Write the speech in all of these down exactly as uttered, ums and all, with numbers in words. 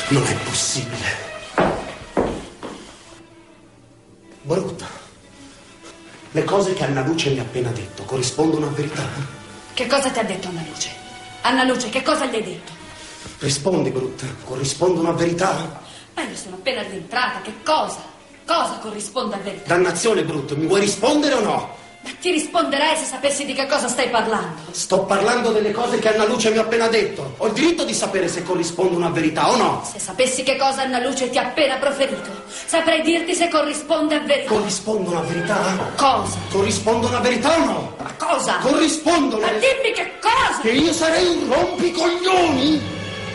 Non è possibile. Brutta. Le cose che Anna Luce mi ha appena detto corrispondono a verità? Che cosa ti ha detto Anna Luce? Anna Luce, che cosa gli hai detto? Rispondi, Brutta. Corrispondono a verità? Ma io sono appena rientrata. Che cosa? Cosa corrisponde a verità? Dannazione, Brutto. Mi vuoi rispondere o no? Ma ti risponderei se sapessi di che cosa stai parlando. Sto parlando delle cose che Anna Luce mi ha appena detto. Ho il diritto di sapere se corrispondono a verità o no. Se sapessi che cosa Anna Luce ti ha appena proferito, saprei dirti se corrisponde a verità. Corrispondono a verità? Cosa? Corrispondono a verità o no? Ma cosa? Corrispondono. Ma dimmi che cosa? Che io sarei un rompicoglioni?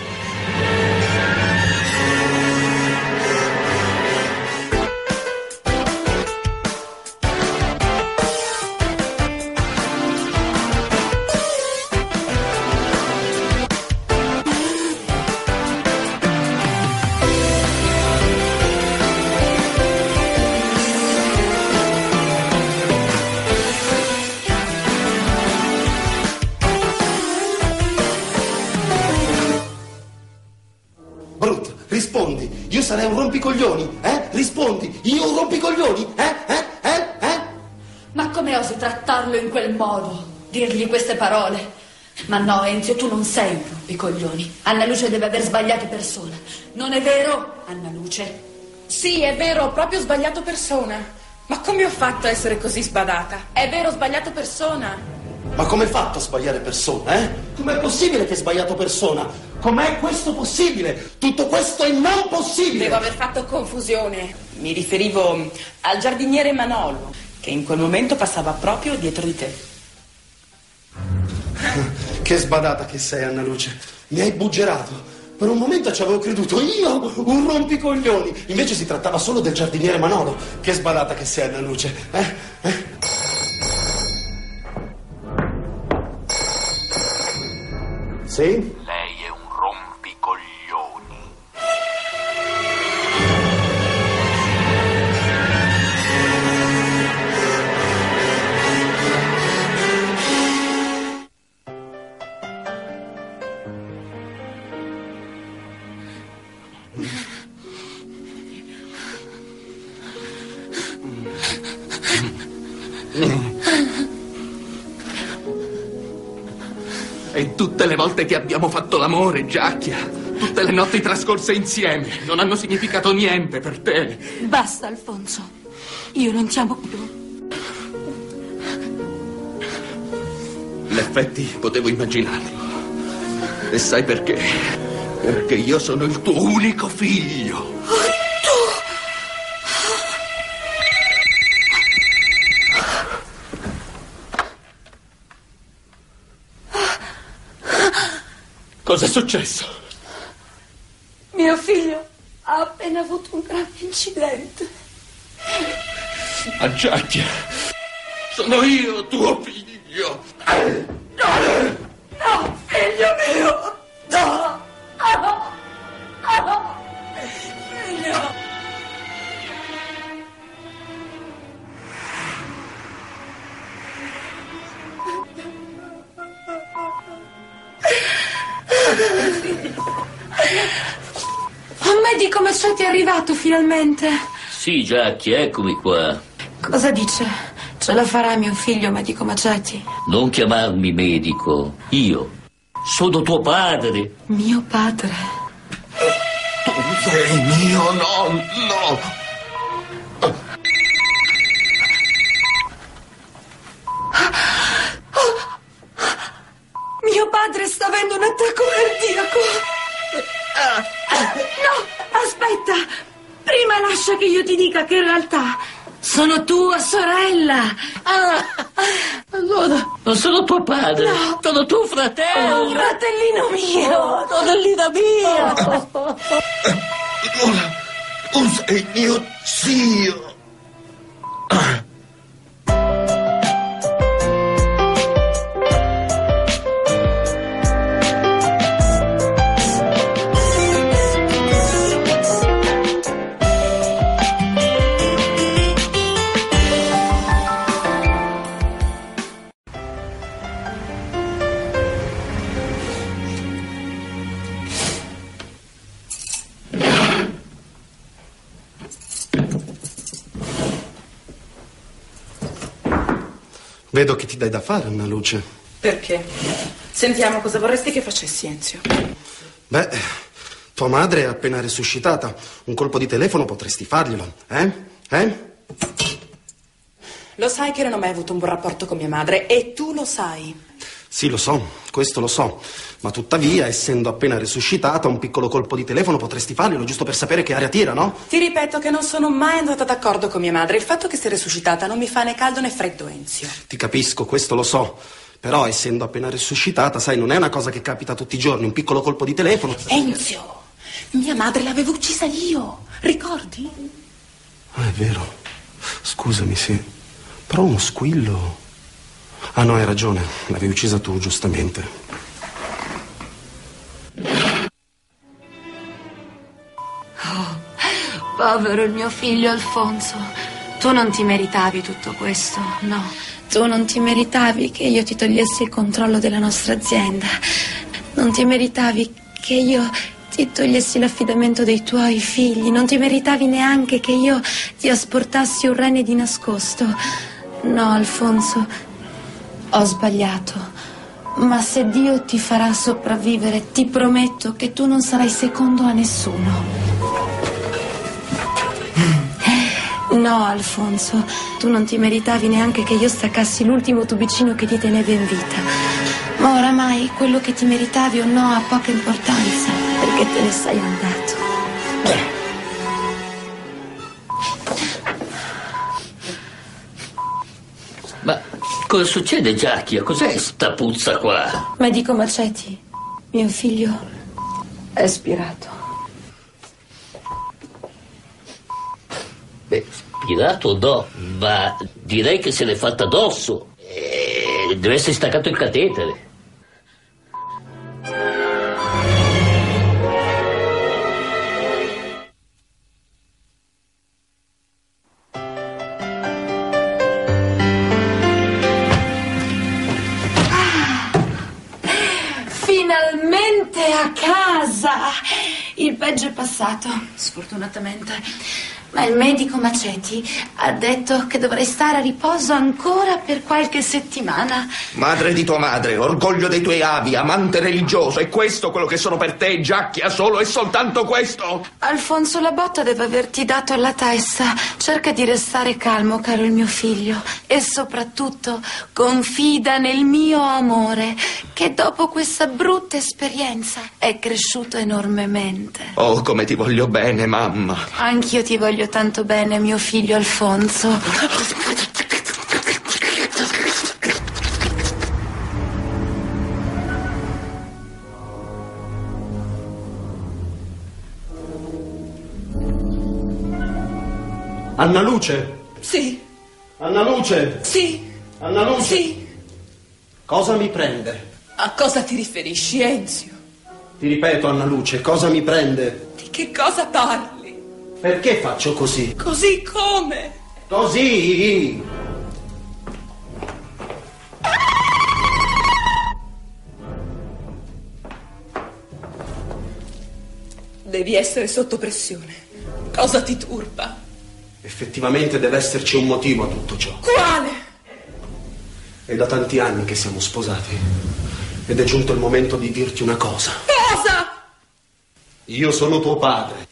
Rispondi, io sarei un rompicoglioni, eh? Rispondi, io un rompicoglioni, eh? Eh? Eh? Eh? Ma come osi trattarlo in quel modo? Dirgli queste parole? Ma no, Enzio, tu non sei un rompicoglioni. Anna Luce deve aver sbagliato persona. Non è vero, Anna Luce? Sì, è vero, ho proprio sbagliato persona. Ma come ho fatto a essere così sbadata? È vero, ho sbagliato persona. Ma come hai fatto a sbagliare persona, eh? Com'è possibile che hai sbagliato persona? Com'è questo possibile? Tutto questo è non possibile! Devo aver fatto confusione. Mi riferivo al giardiniere Manolo, che in quel momento passava proprio dietro di te. Che sbadata che sei, Anna Luce. Mi hai buggerato. Per un momento ci avevo creduto io, un rompicoglioni. Invece si trattava solo del giardiniere Manolo. Che sbadata che sei, Anna Luce. Eh? Eh? Sì? Lei è un rompicoglioni. E tutte le volte che abbiamo fatto l'amore, Giacchia, tutte le notti trascorse insieme, non hanno significato niente per te. Basta, Alfonso. Io non ti amo più. L'effetti potevo immaginarlo. E sai perché? Perché io sono il tuo unico figlio. Cos'è successo? Mio figlio ha appena avuto un grave incidente. Ah, Giacchia, sono io tuo figlio. No, figlio mio! No! No! No! Figlio! Oh, medico, ma c'è, ti è arrivato finalmente? Sì, Giacchi, eccomi qua. Cosa dice? Ce la farà mio figlio, medico Macetti? Non chiamarmi medico. Io sono tuo padre. Mio padre? Tu sei mio nonno. Mio padre sta avendo un attacco cardiaco. No, aspetta. Prima lascia che io ti dica che in realtà sono tua sorella. Ah, allora non sono tuo padre, no. Sono tuo fratello. Oh, fratellino mio. Oh, fratellina mia. Ora tu sei mio zio. Vedo che ti dai da fare, Anna Luce. Perché? Sentiamo, cosa vorresti che facessi, Enzio? Beh, tua madre è appena resuscitata. Un colpo di telefono potresti farglielo, eh? Eh? Lo sai che non ho mai avuto un buon rapporto con mia madre e tu lo sai. Sì, lo so, questo lo so. Ma tuttavia, essendo appena resuscitata, un piccolo colpo di telefono potresti farglielo, giusto per sapere che aria tira, no? Ti ripeto che non sono mai andata d'accordo con mia madre. Il fatto che sia resuscitata non mi fa né caldo né freddo, Enzio. Ti capisco, questo lo so. Però, essendo appena resuscitata, sai, non è una cosa che capita tutti i giorni. Un piccolo colpo di telefono... Enzio, mia madre l'avevo uccisa io, ricordi? Ah, è vero. Scusami, sì. Però uno squillo... Ah, no, hai ragione. L'avevi uccisa tu, giustamente. Oh, povero il mio figlio Alfonso. Tu non ti meritavi tutto questo, no. Tu non ti meritavi che io ti togliessi il controllo della nostra azienda. Non ti meritavi che io ti togliessi l'affidamento dei tuoi figli. Non ti meritavi neanche che io ti asportassi un rene di nascosto. No, Alfonso, ho sbagliato. Ma se Dio ti farà sopravvivere, ti prometto che tu non sarai secondo a nessuno. No, Alfonso, tu non ti meritavi neanche che io staccassi l'ultimo tubicino che ti teneva in vita. Ma oramai quello che ti meritavi o no ha poca importanza, perché te ne sei andato. Ma cosa succede, Giacchia? Cos'è sta puzza qua? Medico Macetti, mio figlio è spirato. Beh, spirato no, ma direi che se l'è fatta addosso. E deve essere staccato il catetere. Finalmente a casa! Il peggio è passato, sfortunatamente. Ma il medico Macetti ha detto che dovrei stare a riposo ancora per qualche settimana. Madre di tua madre, orgoglio dei tuoi avi, amante religioso, è questo quello che sono per te, Giacchia? Solo e soltanto questo? Alfonso, la botta deve averti dato alla testa. Cerca di restare calmo, caro il mio figlio. E soprattutto confida nel mio amore, che dopo questa brutta esperienza è cresciuto enormemente. Oh, come ti voglio bene, mamma. Anch'io ti voglio tanto bene, mio figlio Alfonso. Anna Luce? Sì. Anna Luce? Sì. Anna Luce? Sì. Cosa mi prende? A cosa ti riferisci, Enzio? Ti ripeto, Anna Luce, cosa mi prende? Di che cosa parli? Perché faccio così? Così come? Così! Devi essere sotto pressione. Cosa ti turba? Effettivamente deve esserci un motivo a tutto ciò. Quale? È da tanti anni che siamo sposati ed è giunto il momento di dirti una cosa. Cosa? Io sono tuo padre.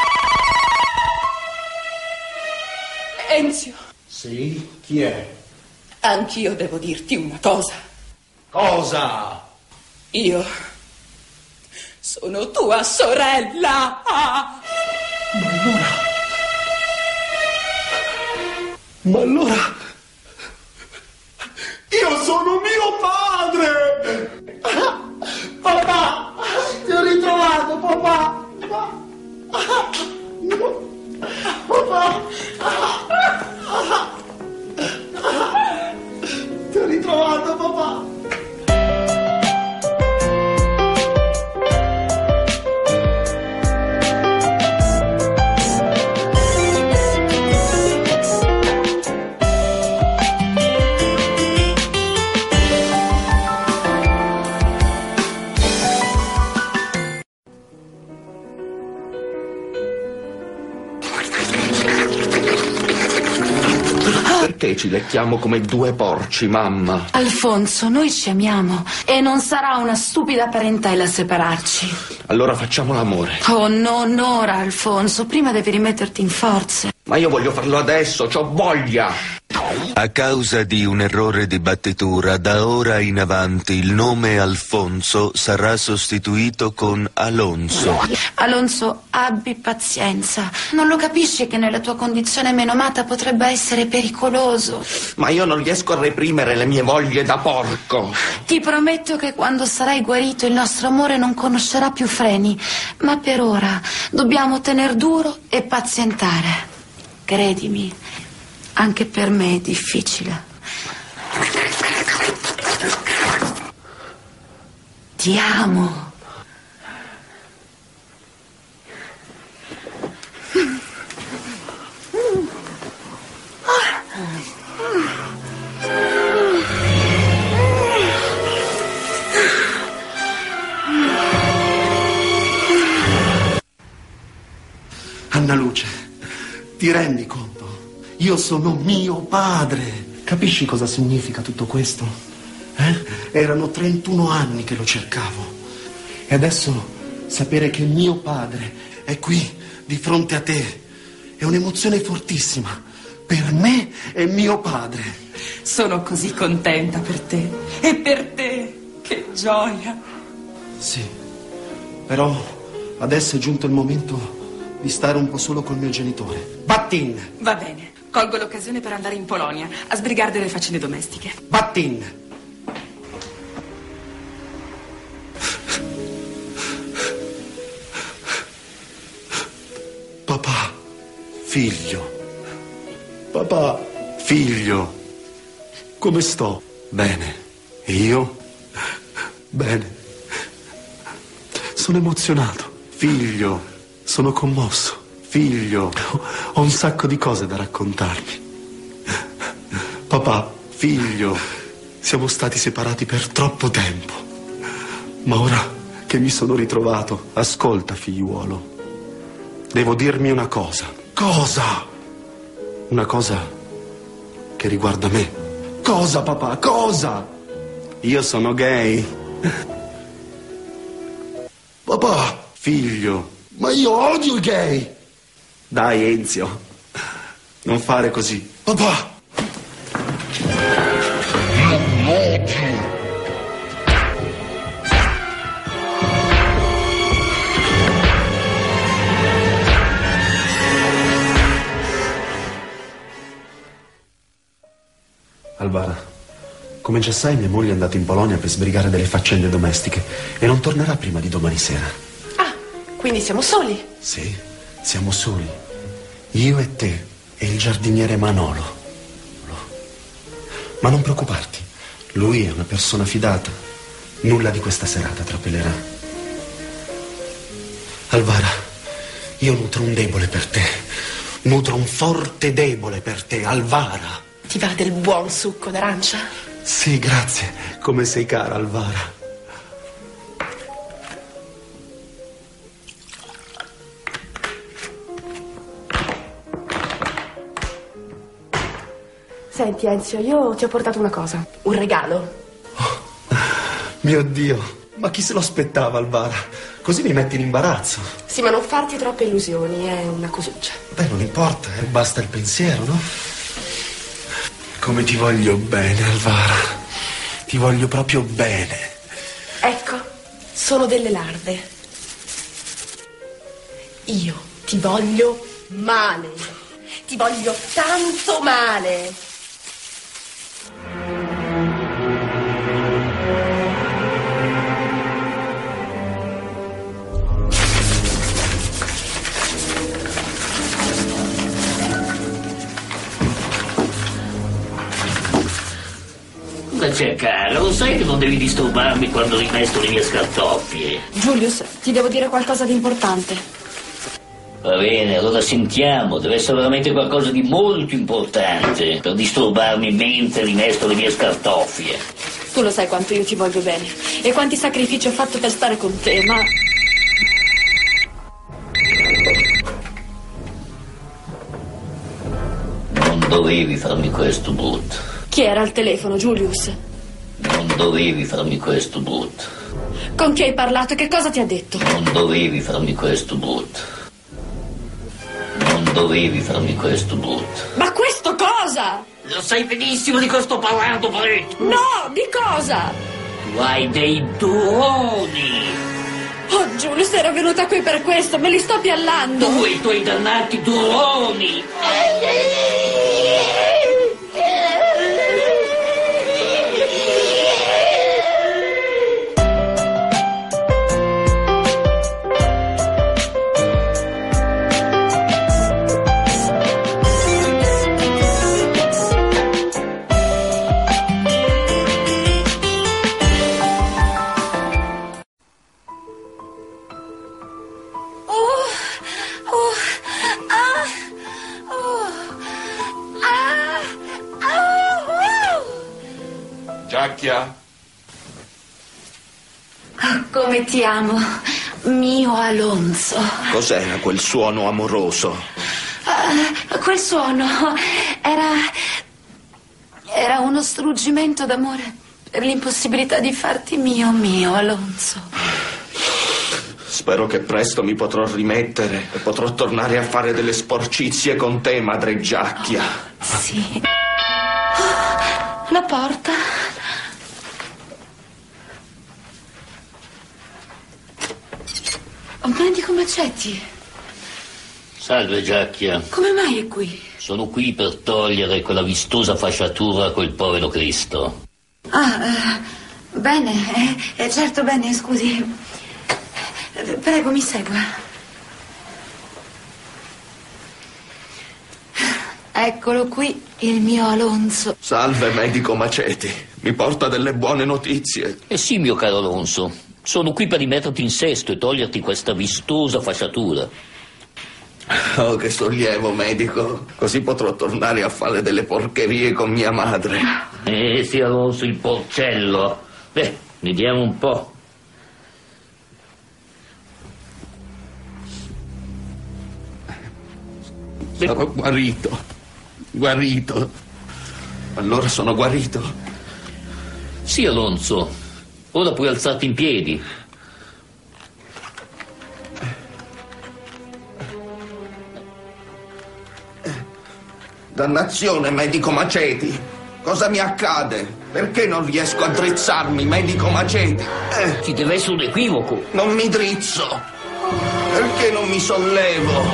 Enzio. Sì? Chi è? Anch'io devo dirti una cosa. Cosa? Io sono tua sorella. Ma allora... Ma allora... Io sono mio padre! Papà! Ti ho ritrovato, papà! Papà! Ti ho ritrovato, papà! perché ci lecchiamo come due porci, mamma? Alfonso, noi ci amiamo e non sarà una stupida parentela a separarci. Allora facciamo l'amore. Oh, non ora, Alfonso. Prima devi rimetterti in forze. Ma io voglio farlo adesso, c'ho voglia. A causa di un errore di battitura, da ora in avanti il nome Alfonso sarà sostituito con Alonso. Alonso, abbi pazienza. Non lo capisci che nella tua condizione menomata potrebbe essere pericoloso? Ma io non riesco a reprimere le mie voglie da porco. Ti prometto che quando sarai guarito il nostro amore non conoscerà più freni. Ma per ora dobbiamo tener duro e pazientare. Credimi. Anche per me è difficile. Ti amo. Anna Luce, ti rendi conto? Io sono mio padre. Capisci cosa significa tutto questo? Eh? Erano trentuno anni che lo cercavo. E adesso sapere che mio padre è qui, di fronte a te, è un'emozione fortissima. Per me è mio padre. Sono così contenta per te. E per te. Che gioia. Sì, però adesso è giunto il momento di stare un po' solo col mio genitore. Battin! Va bene. Colgo l'occasione per andare in Polonia a sbrigare delle faccende domestiche. Battin! Papà, figlio. Papà, figlio. Come sto? Bene. E io? Bene. Sono emozionato. Figlio, sono commosso. Figlio, ho un sacco di cose da raccontarvi. Papà, figlio, siamo stati separati per troppo tempo. Ma ora che mi sono ritrovato, ascolta, figliuolo. Devo dirmi una cosa. Cosa? Una cosa che riguarda me. Cosa, papà? Cosa? Io sono gay. Papà, figlio, ma io odio i gay. Dai, Enzio, non fare così. Papà! Alvara, come già sai, mia moglie è andata in Polonia per sbrigare delle faccende domestiche e non tornerà prima di domani sera. Ah, quindi siamo soli? Sì, siamo soli. Io e te e il giardiniere Manolo. Ma non preoccuparti, lui è una persona fidata. Nulla di questa serata trapelerà. Alvara, io nutro un debole per te. Nutro un forte debole per te, Alvara. Ti va del buon succo d'arancia? Sì, grazie. Come sei cara, Alvara. Senti, Enzio, io ti ho portato una cosa. Un regalo. Oh, mio Dio, ma chi se lo aspettava, Alvara? Così mi metti in imbarazzo. Sì, ma non farti troppe illusioni, è una cosuccia. Beh, non importa, eh? Basta il pensiero, no? Come ti voglio bene, Alvara. Ti voglio proprio bene. Ecco, sono delle larve. Io ti voglio male. Ti voglio tanto male. Ma c'è, cara, lo sai che non devi disturbarmi quando rimesto le mie scartoffie? Julius, ti devo dire qualcosa di importante. Va bene, allora sentiamo. Deve essere veramente qualcosa di molto importante per disturbarmi mentre rimesto le mie scartoffie. Tu lo sai quanto io ti voglio bene e quanti sacrifici ho fatto per stare con te, ma... Non dovevi farmi questo, brutto. Chi era al telefono, Julius? Non dovevi farmi questo, brutto. Con chi hai parlato e che cosa ti ha detto? Non dovevi farmi questo, brutto. Non dovevi farmi questo, brutto. Ma questo cosa? Lo sai benissimo di cosa sto parlando, Brett. No, di cosa? Tu hai dei duroni. Oh, Julius, ero venuta qui per questo, me li sto piallando. Tu e i tuoi dannati duroni. Giacchia? Come ti amo, mio Alonso. Cos'era quel suono amoroso? Uh, quel suono era... era uno struggimento d'amore per l'impossibilità di farti mio, mio Alonso. Spero che presto mi potrò rimettere e potrò tornare a fare delle sporcizie con te, madre Giacchia. Oh, sì. Oh, la porta. Oh, Medico Macetti. Salve, Giacchia. Come mai è qui? Sono qui per togliere quella vistosa fasciatura a quel povero Cristo. Ah, eh, bene, eh, eh, certo, bene, scusi. Eh, prego, mi segua. Eccolo qui, il mio Alonso. Salve, medico Maceti. Mi porta delle buone notizie. Eh sì, mio caro Alonso. Sono qui per rimetterti in sesto e toglierti questa vistosa fasciatura. Oh, che sollievo, medico. Così potrò tornare a fare delle porcherie con mia madre. Eh sì, Alonso, il porcello. Beh, vediamo un po'. Sono guarito. Guarito. Allora sono guarito. Sì, Alonso. Ora puoi alzarti in piedi. Dannazione, medico Maceti. Cosa mi accade? Perché non riesco a drizzarmi, medico Maceti? Eh, Ci deve essere un equivoco. non mi drizzo. Perché non mi sollevo?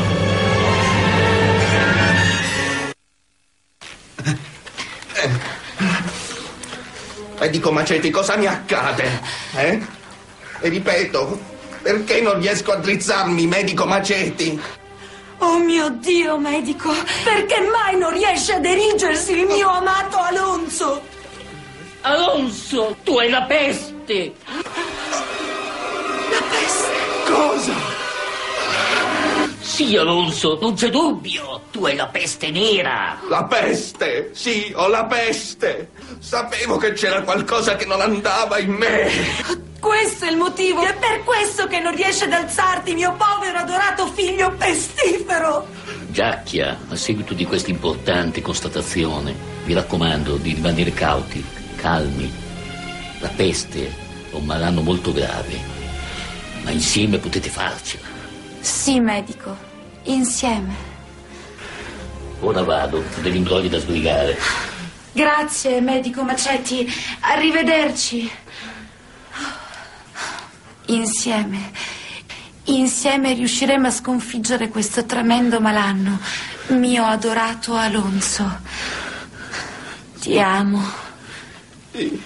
Eh. Medico Maceti, cosa mi accade? Eh? E ripeto, perché non riesco a drizzarmi, medico Maceti? Oh mio Dio, medico, perché mai non riesce ad erigersi il mio amato Alonso? Alonso, tu hai la peste. La peste? Cosa? Sì, Alonso, non c'è dubbio. Tu hai la peste nera. La peste! Sì, ho la peste! Sapevo che c'era qualcosa che non andava in me! Questo è il motivo. È per questo che non riesci ad alzarti, mio povero adorato figlio pestifero. Giacchia, a seguito di questa importante constatazione, vi raccomando di rimanere cauti, calmi. La peste è un malanno molto grave, ma insieme potete farcela. Sì, medico, insieme. Ora vado, ho degli imbrogli da sbrigare. Grazie, medico Macetti. Arrivederci. Insieme, insieme riusciremo a sconfiggere questo tremendo malanno, mio adorato Alonso. Ti amo. Sì.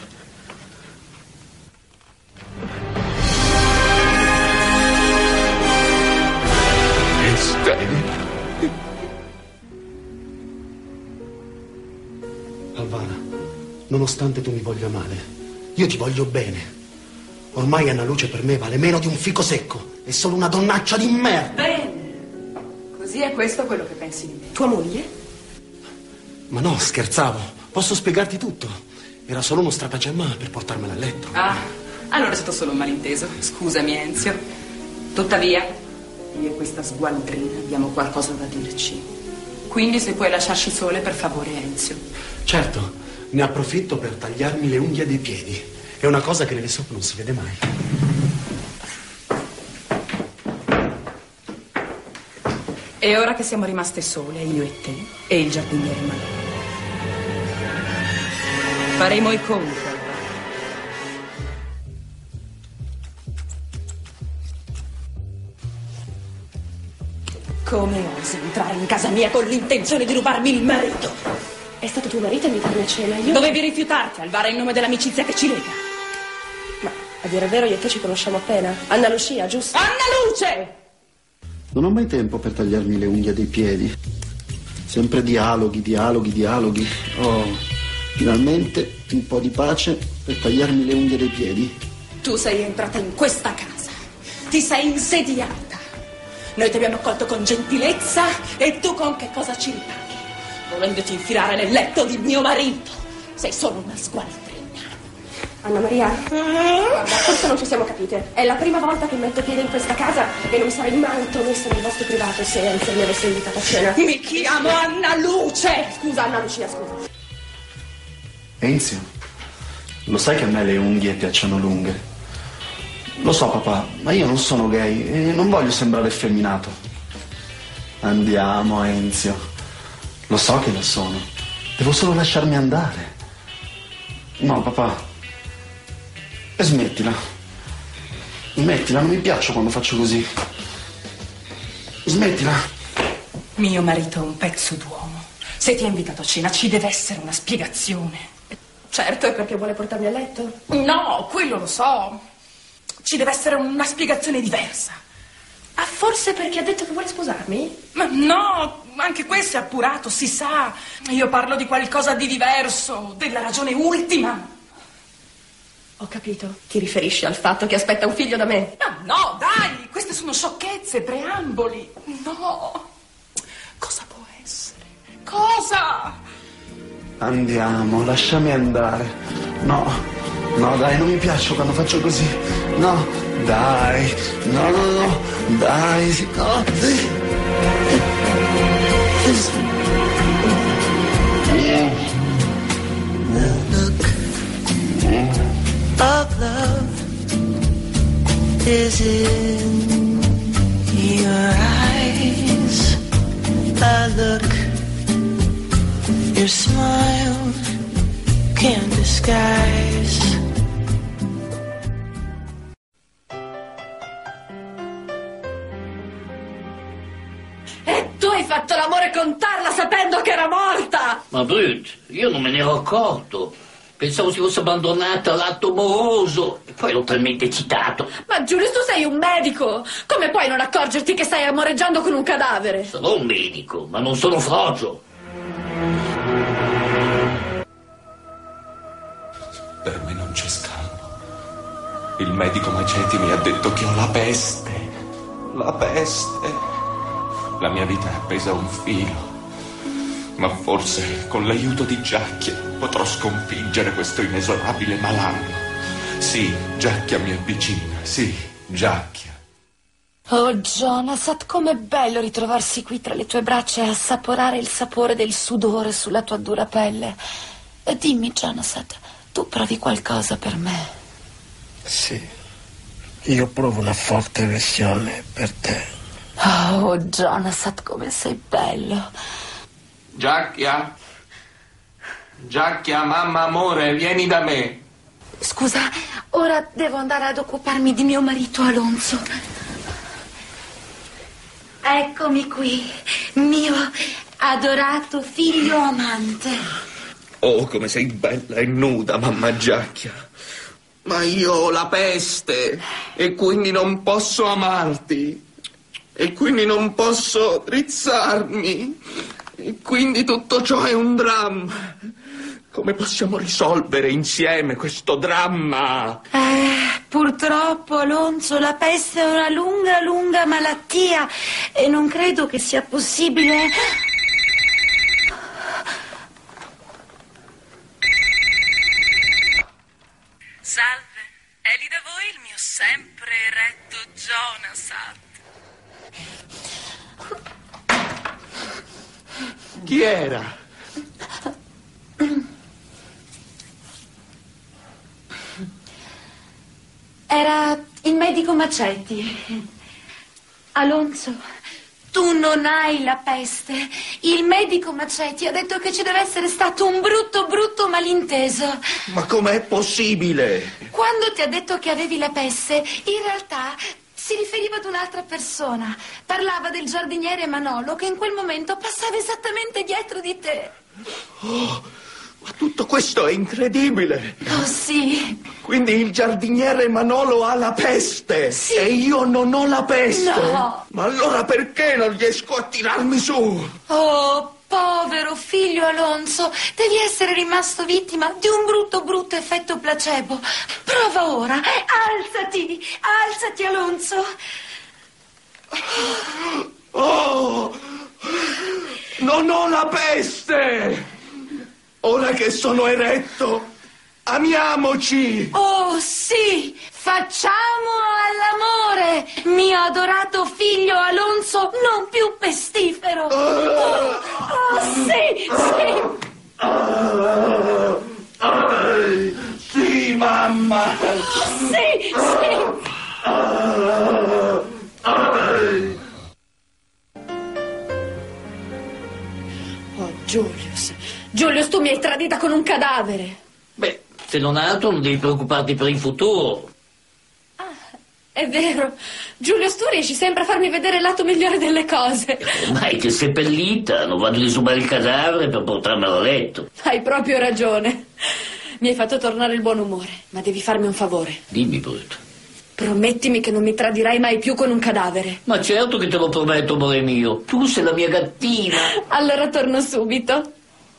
Alvara, nonostante tu mi voglia male, io ti voglio bene. Ormai Anna Luce per me vale meno di un fico secco. È solo una donnaccia di merda. Bene. Così è questo quello che pensi di me. Tua moglie? Ma no, scherzavo. Posso spiegarti tutto. Era solo uno stratagemma per portarmela a letto. Ah, allora è stato solo un malinteso. Scusami, Enzio. Tuttavia, io e questa sgualdrina abbiamo qualcosa da dirci. Quindi se puoi lasciarci sole, per favore, Enzio. Certo, ne approfitto per tagliarmi le unghie dei piedi. È una cosa che nelle soap non si vede mai. E ora che siamo rimaste sole, io e te, e il giardiniere Manolo, faremo i conti. Come osi entrare in casa mia con l'intenzione di rubarmi il marito? È stato tuo marito a invitarmi a cena, io... Dovevi rifiutarti, Alvara, in nome dell'amicizia che ci lega. Ma, a dire il vero, io e te ci conosciamo appena. Anna Lucia, giusto? Anna Luce! Non ho mai tempo per tagliarmi le unghie dei piedi. Sempre dialoghi, dialoghi, dialoghi. Oh, finalmente un po' di pace per tagliarmi le unghie dei piedi. Tu sei entrata in questa casa. Ti sei insediata. Noi ti abbiamo accolto con gentilezza e tu con che cosa ci ripaghi? Volendoti infilare nel letto di mio marito. Sei solo una sgualdrina. Anna Maria, guarda, forse non ci siamo capite. È la prima volta che metto piede in questa casa e non mi sarei mai intromesso nel vostro privato se Enzio mi avesse invitato a cena. Mi chiamo Anna Luce! Scusa, Anna Lucia, scusa. Enzio, lo sai che a me le unghie piacciono lunghe? Lo so, papà, ma io non sono gay e non voglio sembrare effeminato. Andiamo, Enzio. Lo so che lo sono. Devo solo lasciarmi andare. No, papà. E smettila. Smettila, non mi piaccio quando faccio così. Smettila. Mio marito è un pezzo d'uomo. Se ti ha invitato a cena ci deve essere una spiegazione. Certo, è perché vuole portarmi a letto? No, quello lo so. Ci deve essere una spiegazione diversa. Ah, forse perché ha detto che vuole sposarmi? Ma no, anche questo è appurato, si sa. Io parlo di qualcosa di diverso, della ragione ultima. Ho capito. Ti riferisci al fatto che aspetta un figlio da me? Ma no, dai, queste sono sciocchezze, preamboli. No. Cosa può essere? Cosa? Andiamo, lasciami andare. No, no, dai, non mi piaccio quando faccio così. No, dai, no, no, no, dai, no. Of love is in your eyes. A look your smile can't disguise. E tu hai fatto l'amore con Tarla sapendo che era morta! Ma Brut, io non me ne ero accorto. Pensavo si fosse abbandonata all'atto amoroso e poi l'ho talmente eccitato. Ma Giulius, tu sei un medico! Come puoi non accorgerti che stai amoreggiando con un cadavere? Sono un medico, ma non sono frocio. Per me non c'è scampo. Il medico Maceti mi ha detto che ho la peste. La peste. La mia vita è appesa a un filo. Ma forse con l'aiuto di Giacchia potrò sconfiggere questo inesorabile malanno. Sì, Giacchia mi avvicina, sì, Giacchia. Oh, Jonasat, com'è bello ritrovarsi qui tra le tue braccia e assaporare il sapore del sudore sulla tua dura pelle. E dimmi, Jonasat, tu provi qualcosa per me? Sì, io provo una forte avversione per te. Oh, Jonasat, come sei bello. Giacchia? Giacchia, mamma amore, vieni da me. Scusa, ora devo andare ad occuparmi di mio marito Alonso. Eccomi qui, mio adorato figlio amante. Oh, come sei bella e nuda, mamma Giacchia. Ma io ho la peste e quindi non posso amarti. E quindi non posso rizzarmi. E quindi tutto ciò è un dramma. Come possiamo risolvere insieme questo dramma? Eh, purtroppo, Alonso, la peste è una lunga, lunga malattia e non credo che sia possibile... Salve, è lì da voi il mio sempre eretto Jonasat. Chi era? Era il medico Macetti. Alonso, tu non hai la peste. Il medico Macetti ha detto che ci deve essere stato un brutto, brutto malinteso. Ma com'è possibile? Quando ti ha detto che avevi la peste, in realtà si riferiva ad un'altra persona. Parlava del giardiniere Manolo che in quel momento passava esattamente dietro di te. Oh, ma tutto questo è incredibile. Oh, sì. Quindi il giardiniere Manolo ha la peste. Sì. E io non ho la peste. No. Ma allora perché non riesco a tirarmi su? Oh, povero figlio Alonso, devi essere rimasto vittima di un brutto, brutto effetto placebo. Prova ora. Alzati, alzati, Alonso. Oh, non ho la peste. Ora che sono eretto, amiamoci! Oh, sì! Facciamo all'amore, mio adorato figlio Alonso, non più pestifero! Oh, oh sì, sì! Oh, oh, sì, mamma! Oh, sì, sì! Oh, oh. Oh, Julius, Julius, tu mi hai tradita con un cadavere. Beh, se non altro non devi preoccuparti per il futuro. Ah, è vero. Julius, tu riesci sempre a farmi vedere il lato migliore delle cose. Ormai ti è seppellita, non vado a esumare il cadavere per portarmelo a letto. Hai proprio ragione. Mi hai fatto tornare il buon umore, ma devi farmi un favore. Dimmi, Brut. Promettimi che non mi tradirai mai più con un cadavere. Ma certo che te lo prometto, amore mio. Tu sei la mia gattina. Allora torno subito.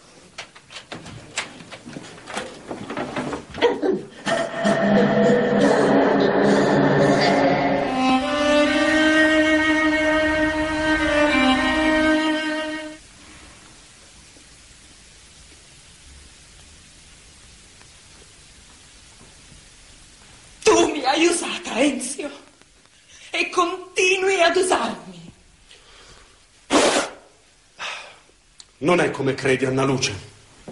Tu mi hai usata, Enzio, e continui ad usarmi. Non è come credi, Anna Luce.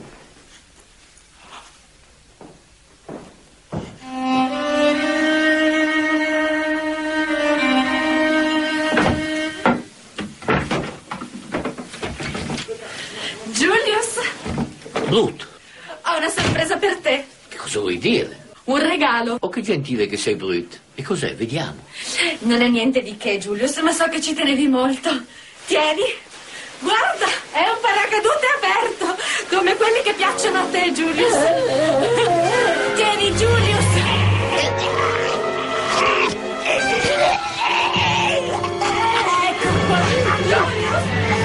Julius, Brut, ho una sorpresa per te. che cosa vuoi dire? Un regalo. Oh, che gentile che sei, Brut. E cos'è? Vediamo. Non è niente di che, Julius, ma so che ci tenevi molto. Tieni. Guarda, è un paracadute aperto, come quelli che piacciono a te, Julius. Tieni, Julius. Ecco qua, Julius.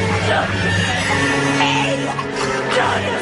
Julius,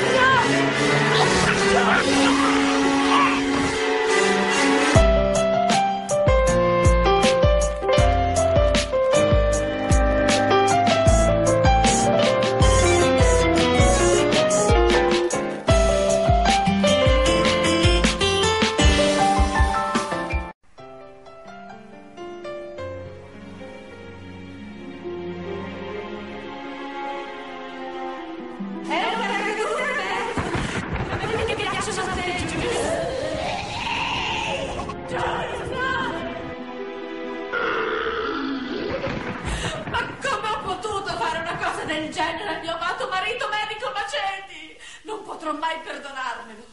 del genere al mio amato marito medico Macetti. Non potrò mai perdonarmelo.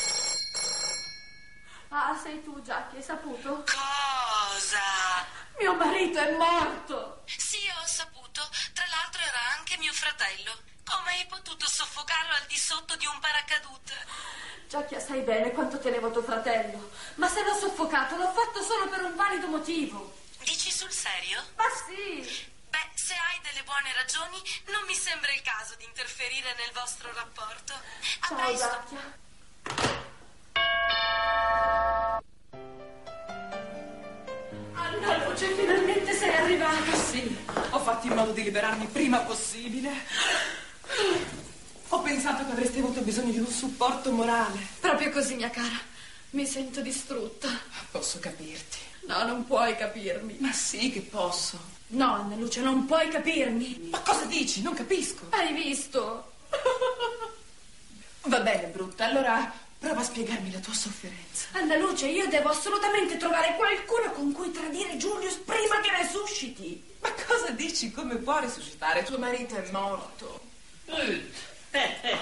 Ah, sei tu, Jackie, hai saputo? Cosa? Mio marito è morto. Sì, ho saputo. Tra l'altro era anche mio fratello. Come hai potuto soffocarlo al di sotto di un paracadute? Jackie, sai bene quanto tenevo tuo fratello. Ma se l'ho soffocato, l'ho fatto solo per un valido motivo. Dici sul serio? Ma sì. Beh, se hai delle buone ragioni, non mi sembra il caso di interferire nel vostro rapporto. A Ciao, presto. Jackie. Anna Luce, finalmente sei arrivata. Sì, ho fatto in modo di liberarmi prima possibile. Ho pensato che avreste avuto bisogno di un supporto morale. Proprio così, mia cara. Mi sento distrutta. Posso capirti. No, non puoi capirmi. Ma sì che posso. No, Anna Luce, non puoi capirmi. Ma cosa dici? Non capisco. Hai visto? Va bene, brutta, allora prova a spiegarmi la tua sofferenza. Anna Luce, io devo assolutamente trovare qualcuno con cui tradire Julius prima che resusciti. Ma cosa dici? Come può risuscitare? Tuo marito è morto. Eh, eh.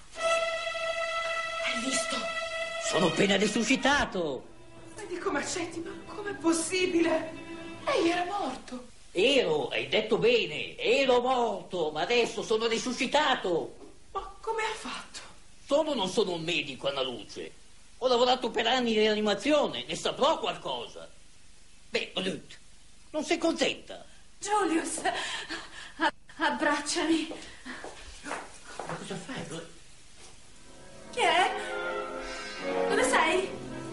Hai visto? Sono appena risuscitato. Ma dico, Macetti, ma com'è possibile? Lei era morto. Ero, hai detto bene, ero morto, ma adesso sono risuscitato. Ma come ha fatto? Solo non sono un medico, Anna Luce. Ho lavorato per anni in rianimazione, ne saprò qualcosa. Beh, Brut, non sei contenta? Julius, a- abbracciami. Ma cosa fai, Brut? Chi è? Dove sei?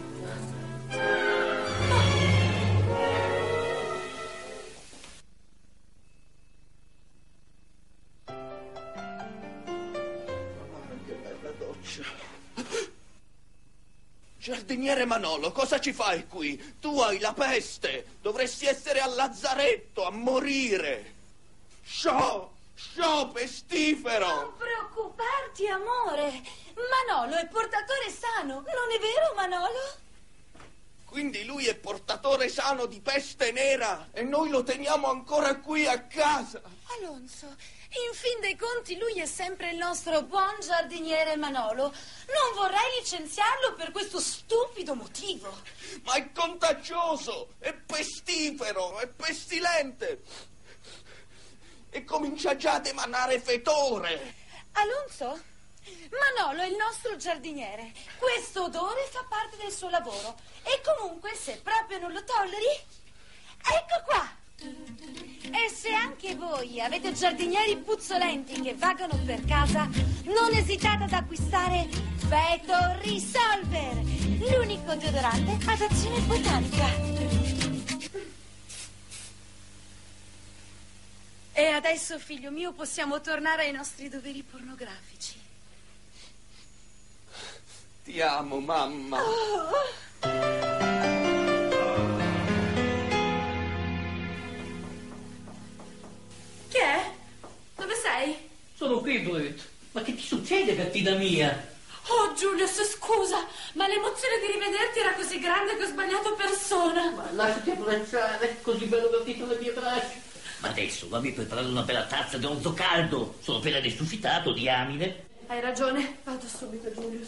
Giardiniere Manolo, cosa ci fai qui? Tu hai la peste! Dovresti essere al lazzaretto, a morire! Sciò! Sciò, pestifero! Non preoccuparti, amore! Manolo è portatore sano, non è vero, Manolo? Quindi lui è portatore sano di peste nera e noi lo teniamo ancora qui a casa! Alonso, in fin dei conti lui è sempre il nostro buon giardiniere Manolo. Non vorrei licenziarlo per questo stupido motivo. Ma è contagioso, è pestifero, è pestilente e comincia già ad emanare fetore. Alonso, Manolo è il nostro giardiniere. Questo odore fa parte del suo lavoro. E comunque, se proprio non lo tolleri, ecco qua. E se anche voi avete giardinieri puzzolenti che vagano per casa, non esitate ad acquistare Feto Risolver, l'unico deodorante ad azione botanica. E adesso, figlio mio, possiamo tornare ai nostri doveri pornografici. Ti amo, mamma. Oh. Chi è? Dove sei? Sono qui, Brut. Ma che ti succede, gattina mia? Oh, Julius, scusa, ma l'emozione di rivederti era così grande che ho sbagliato persona. Ma lasciati abbracciare, così bello gratito le mie braccia. Ma adesso fammi preparare una bella tazza di orzo caldo. Sono appena risuscitato, diamine. Hai ragione, vado subito, Julius.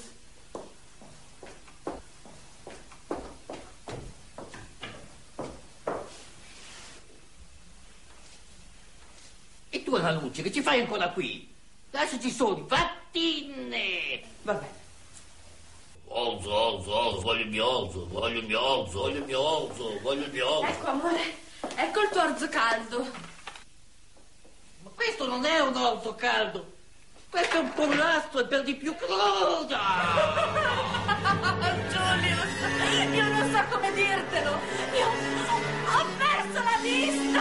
E tu, Anna Luce, che ci fai ancora qui? Lasciaci soli, vattene! Va bene. Orzo, orzo, orzo, voglio il mio orzo, voglio il mio orzo, voglio il mio orzo, voglio il mio orzo. Ecco, amore, ecco il tuo orzo caldo. Ma questo non è un orzo caldo, questo è un pollastro e per di più cruda. Julius, io non so come dirtelo. Io ho perso la vista.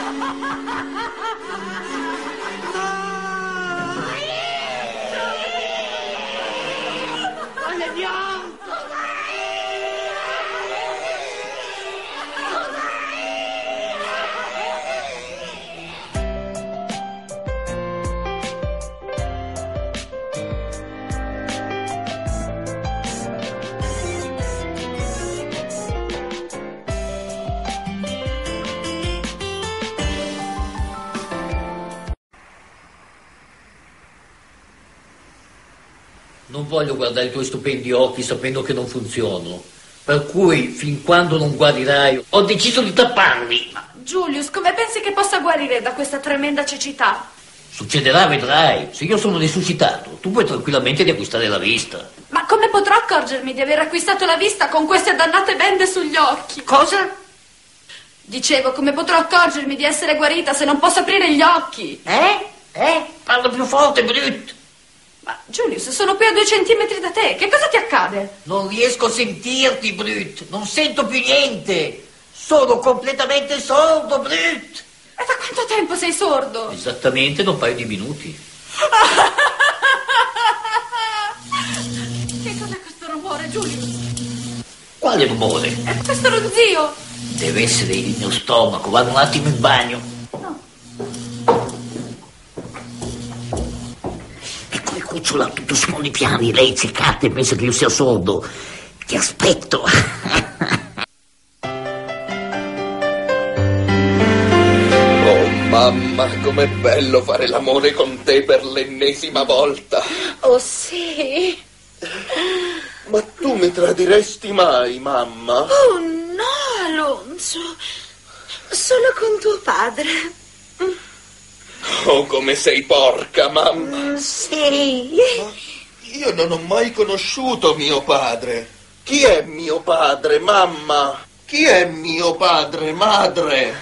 Voglio il mio orzo. Non voglio guardare i tuoi stupendi occhi sapendo che non funziono. Per cui, fin quando non guarirai, ho deciso di tapparli. Ma, Julius, come pensi che possa guarire da questa tremenda cecità? Succederà, vedrai. Se io sono risuscitato, tu puoi tranquillamente riacquistare la vista. Ma come potrò accorgermi di aver acquistato la vista con queste dannate bende sugli occhi? Cosa? Dicevo, come potrò accorgermi di essere guarita se non posso aprire gli occhi? Eh? Eh? Parla più forte, Brut. Ma, Julius, sono qui a due centimetri da te. Che cosa ti accade? Non riesco a sentirti, Brut. Non sento più niente. Sono completamente sordo, Brut. E da quanto tempo sei sordo? Esattamente da un paio di minuti. Che cos'è questo rumore, Julius? Quale rumore? È questo lo zio. Deve essere il mio stomaco. Vado un attimo in bagno. No. là tutto su i piani, lei è ciecata e pensa che io sia sordo. Ti aspetto. Oh mamma, com'è bello fare l'amore con te per l'ennesima volta. Oh sì. Ma tu mi tradiresti mai, mamma? Oh no, Alonso. Solo con tuo padre. Oh, come sei porca, mamma. Sì. Ma io non ho mai conosciuto mio padre. Chi è mio padre, mamma? Chi è mio padre, madre?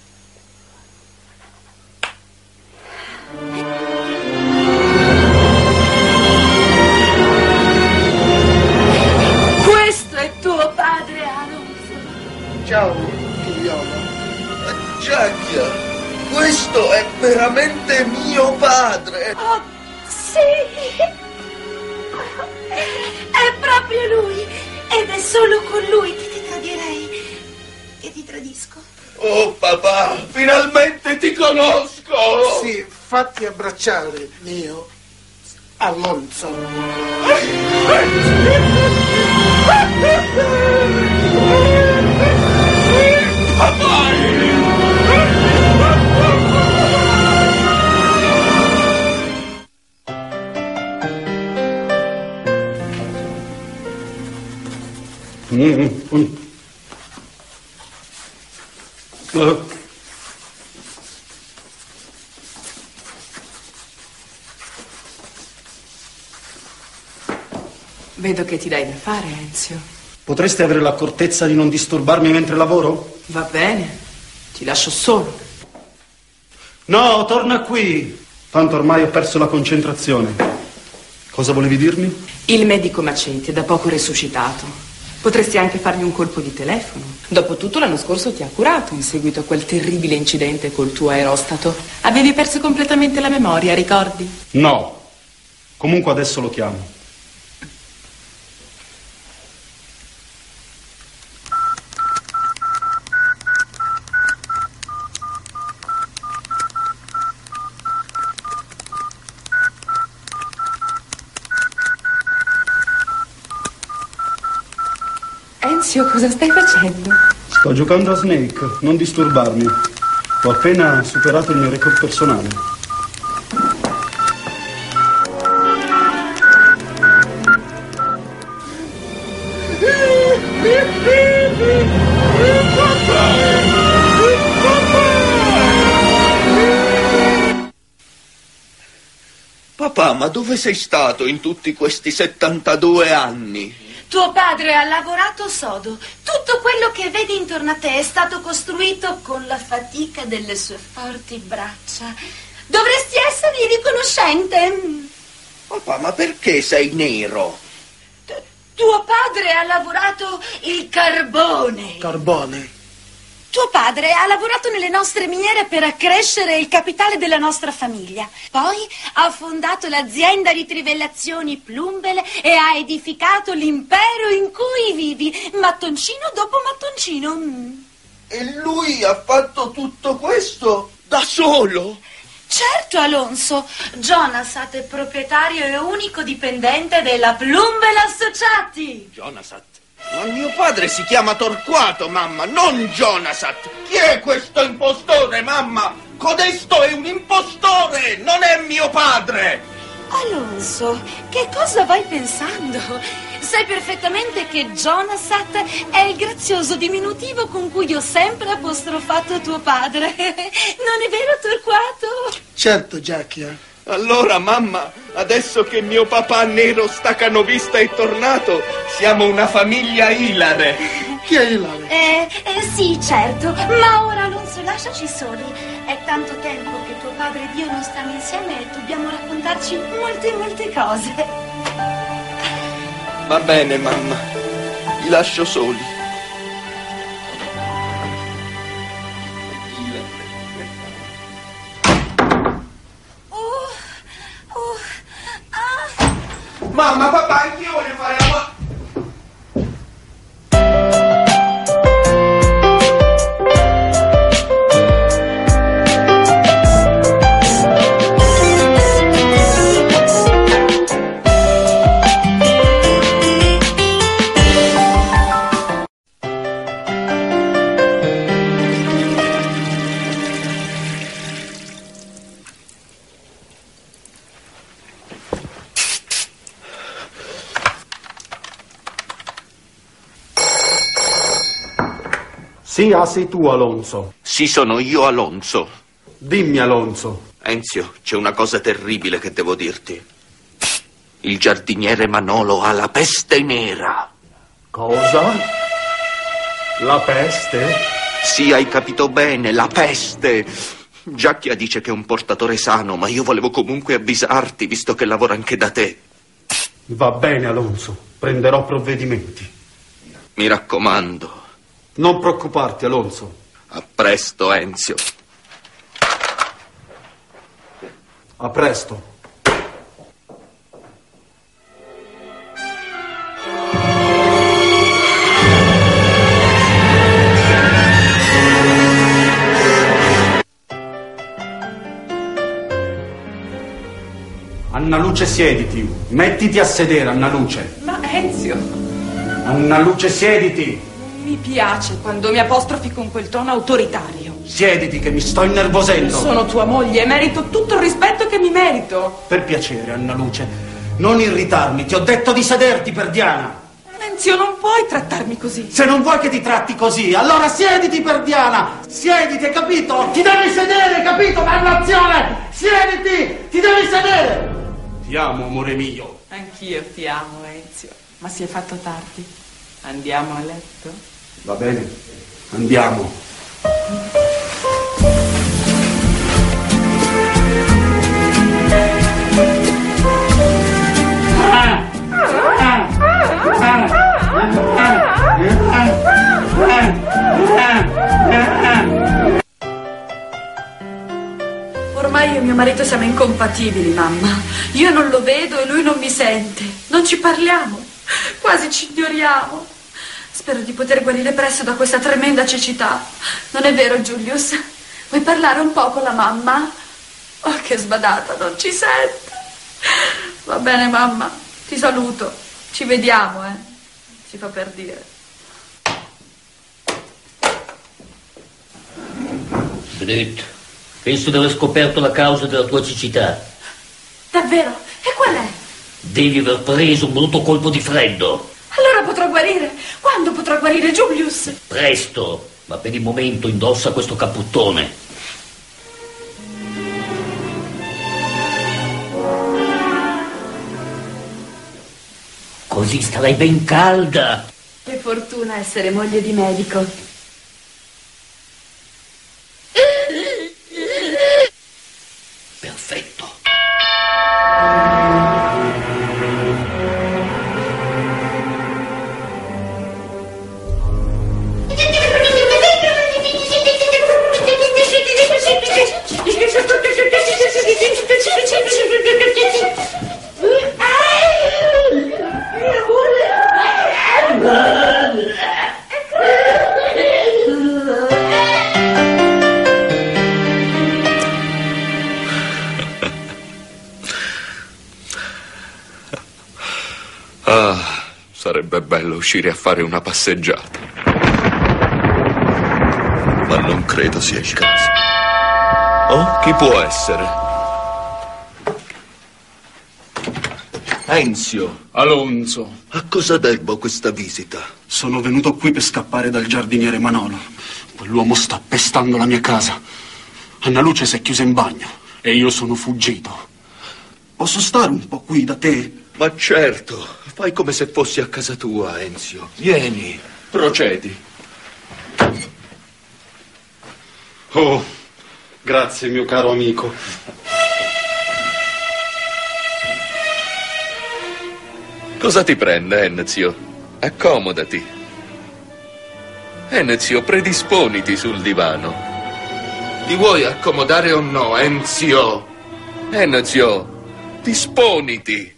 Questo è tuo padre, Alonso. Ciao, figliolo. Giacchia, questo è veramente mio padre. Oh, sì. È proprio lui. Ed è solo con lui che ti tradirei. Che ti tradisco. Oh papà, finalmente ti conosco. Sì, fatti abbracciare, mio Alonso. Mm, mm. Uh. Vedo che ti dai da fare, Enzio. Potreste avere l'accortezza di non disturbarmi mentre lavoro? Va bene, ti lascio solo. No, torna qui. Tanto ormai ho perso la concentrazione. Cosa volevi dirmi? Il medico Macenti è da poco resuscitato. Potresti anche fargli un colpo di telefono. Dopotutto l'anno scorso ti ha curato in seguito a quel terribile incidente col tuo aerostato. Avevi perso completamente la memoria, ricordi? No. Comunque adesso lo chiamo. Enzio, cosa stai facendo? Sto giocando a Snake, non disturbarmi. Ho appena superato il mio record personale. Papà, ma dove sei stato in tutti questi settantadue anni? Tuo padre ha lavorato sodo. Tutto quello che vedi intorno a te è stato costruito con la fatica delle sue forti braccia. Dovresti essergli riconoscente. Papà, ma perché sei nero? Tu- tuo padre ha lavorato il carbone. Carbone. Tuo padre ha lavorato nelle nostre miniere per accrescere il capitale della nostra famiglia. Poi ha fondato l'azienda di trivellazioni Plumbel e ha edificato l'impero in cui vivi, mattoncino dopo mattoncino. Mm. E lui ha fatto tutto questo da solo? Certo, Alonso. Jonasat è proprietario e unico dipendente della Plumbel Associati. Jonasat? Ma mio padre si chiama Torquato, mamma, non Jonasat. Chi è questo impostore, mamma? Codesto è un impostore, non è mio padre. Alonso, che cosa vai pensando? Sai perfettamente che Jonasat è il grazioso diminutivo con cui ho sempre apostrofato tuo padre. Non è vero, Torquato? Certo, Giacchia. Allora, mamma, adesso che mio papà nero stacanovista è tornato, siamo una famiglia ilare. Chi è Ilare? Eh, eh, sì, certo. Ma ora, Alonso, lasciaci soli. È tanto tempo che tuo padre ed io non stanno insieme e dobbiamo raccontarci molte, molte cose. Va bene, mamma. Vi lascio soli. Mamma, papà, anch'io voglio fare la... Sì, ah, sei tu, Alonso. Sì, sono io, Alonso. Dimmi, Alonso. Enzio, c'è una cosa terribile che devo dirti. Il giardiniere Manolo ha la peste nera. Cosa? La peste? Sì, hai capito bene, la peste. Giacchia dice che è un portatore sano, ma io volevo comunque avvisarti, visto che lavora anche da te. Va bene, Alonso. Prenderò provvedimenti. Mi raccomando. Non preoccuparti, Alonso. A presto, Enzio. A presto. Anna Luce, siediti. Mettiti a sedere, Anna Luce. Ma Enzio, Anna Luce, siediti. mi piace quando mi apostrofi con quel tono autoritario. Siediti che mi sto innervosendo. Sono tua moglie e merito tutto il rispetto che mi merito. Per piacere, Anna Luce, non irritarmi. Ti ho detto di sederti per Diana. Enzio, non puoi trattarmi così. Se non vuoi che ti tratti così, allora siediti per Diana. Siediti, hai capito? Ti devi sedere, capito? Dannazione! Siediti! Ti devi sedere! Ti amo, amore mio. Anch'io ti amo, Enzio. Ma si è fatto tardi. Andiamo a letto? Va bene, andiamo. Ormai io e mio marito siamo incompatibili, mamma. Io non lo vedo e lui non mi sente. Non ci parliamo. Quasi ci ignoriamo. Spero di poter guarire presto da questa tremenda cecità. Non è vero, Julius? Vuoi parlare un po' con la mamma? Oh, che sbadata, non ci sente. Va bene, mamma. Ti saluto. Ci vediamo, eh. Si fa per dire. Benedetto, penso di aver scoperto la causa della tua cecità. Davvero? E qual è? Devi aver preso un brutto colpo di freddo. Allora potrò guarire. Quando potrò guarire, Julius? Presto, ma per il momento indossa questo capputtone. Così starai ben calda. Che fortuna essere moglie di medico. Perfetto. Ah, sarebbe bello uscire a fare una passeggiata. Ma non credo sia il caso. Oh, chi può essere? Enzio. Alonso. A cosa debbo questa visita? Sono venuto qui per scappare dal giardiniere Manolo. Quell'uomo sta pestando la mia casa. Anna Luce si è chiusa in bagno e io sono fuggito. Posso stare un po' qui da te? Ma certo, fai come se fossi a casa tua, Enzio. Vieni, procedi. Oh, grazie mio caro amico. Cosa ti prende, Enzio? Accomodati. Enzio, predisponiti sul divano. Ti vuoi accomodare o no, Enzio? Enzio, disponiti.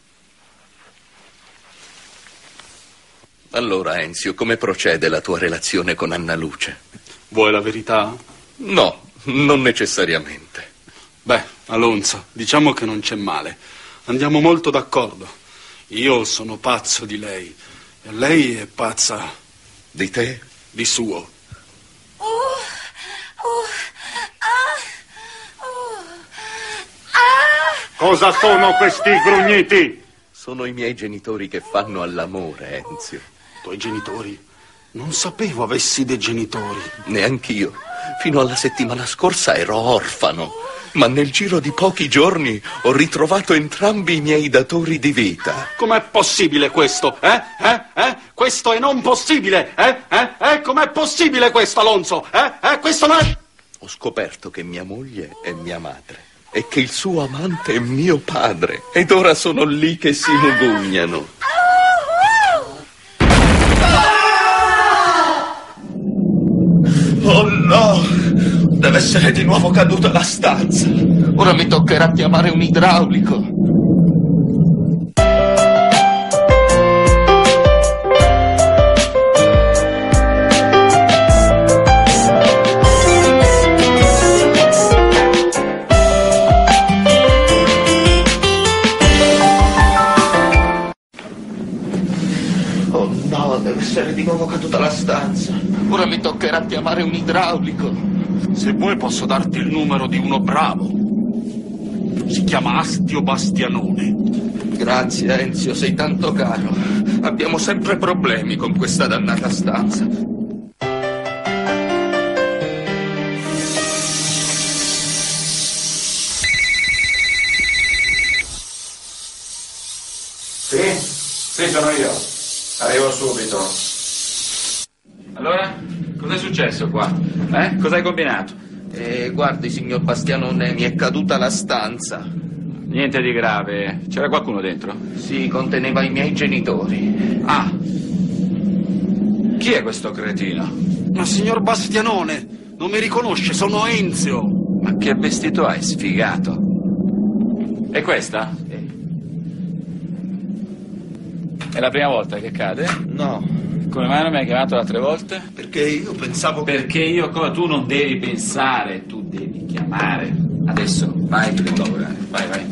Allora, Enzio, come procede la tua relazione con Anna Luce? Vuoi la verità? No, non necessariamente. Beh, Alonso, diciamo che non c'è male. Andiamo molto d'accordo. Io sono pazzo di lei e lei è pazza di te? Di suo. Oh, oh, ah, oh, ah. Cosa sono questi grugniti? Sono i miei genitori che fanno all'amore, Enzio. Tuoi genitori? Non sapevo avessi dei genitori. Neanch'io. Fino alla settimana scorsa ero orfano, ma nel giro di pochi giorni ho ritrovato entrambi i miei datori di vita. Com'è possibile questo? Eh? Eh? Eh? Questo è non possibile! Eh? Eh? Eh? Com'è possibile questo, Alonso? Eh? Eh? Questo non è... Ho scoperto che mia moglie è mia madre e che il suo amante è mio padre. Ed ora sono lì che si mugugnano. Oh no! Deve essere di nuovo caduta la stanza. Ora mi toccherà chiamare un idraulico. Oh no, deve essere di nuovo caduta la stanza. Ora mi toccherà chiamare un idraulico. Se vuoi posso darti il numero di uno bravo. Si chiama Astio Bastianone. Grazie, Enzio, sei tanto caro. Abbiamo sempre problemi con questa dannata stanza. Sì? Sì, sono io. Arrivo subito. Allora? Cos'è successo qua? Eh? Cosa hai combinato? Eh, guardi, signor Bastianone, mi è caduta la stanza. Niente di grave. C'era qualcuno dentro? Sì, conteneva i miei genitori. Ah. Chi è questo cretino? Ma signor Bastianone, non mi riconosce, sono Enzio. Ma che vestito hai, sfigato? E questa? È la prima volta che cade? No. Come mai non mi hai chiamato le altre volte? Perché io pensavo... Perché io cosa? Tu non devi pensare, tu devi chiamare. Adesso, vai, che devo lavorare. Vai, vai.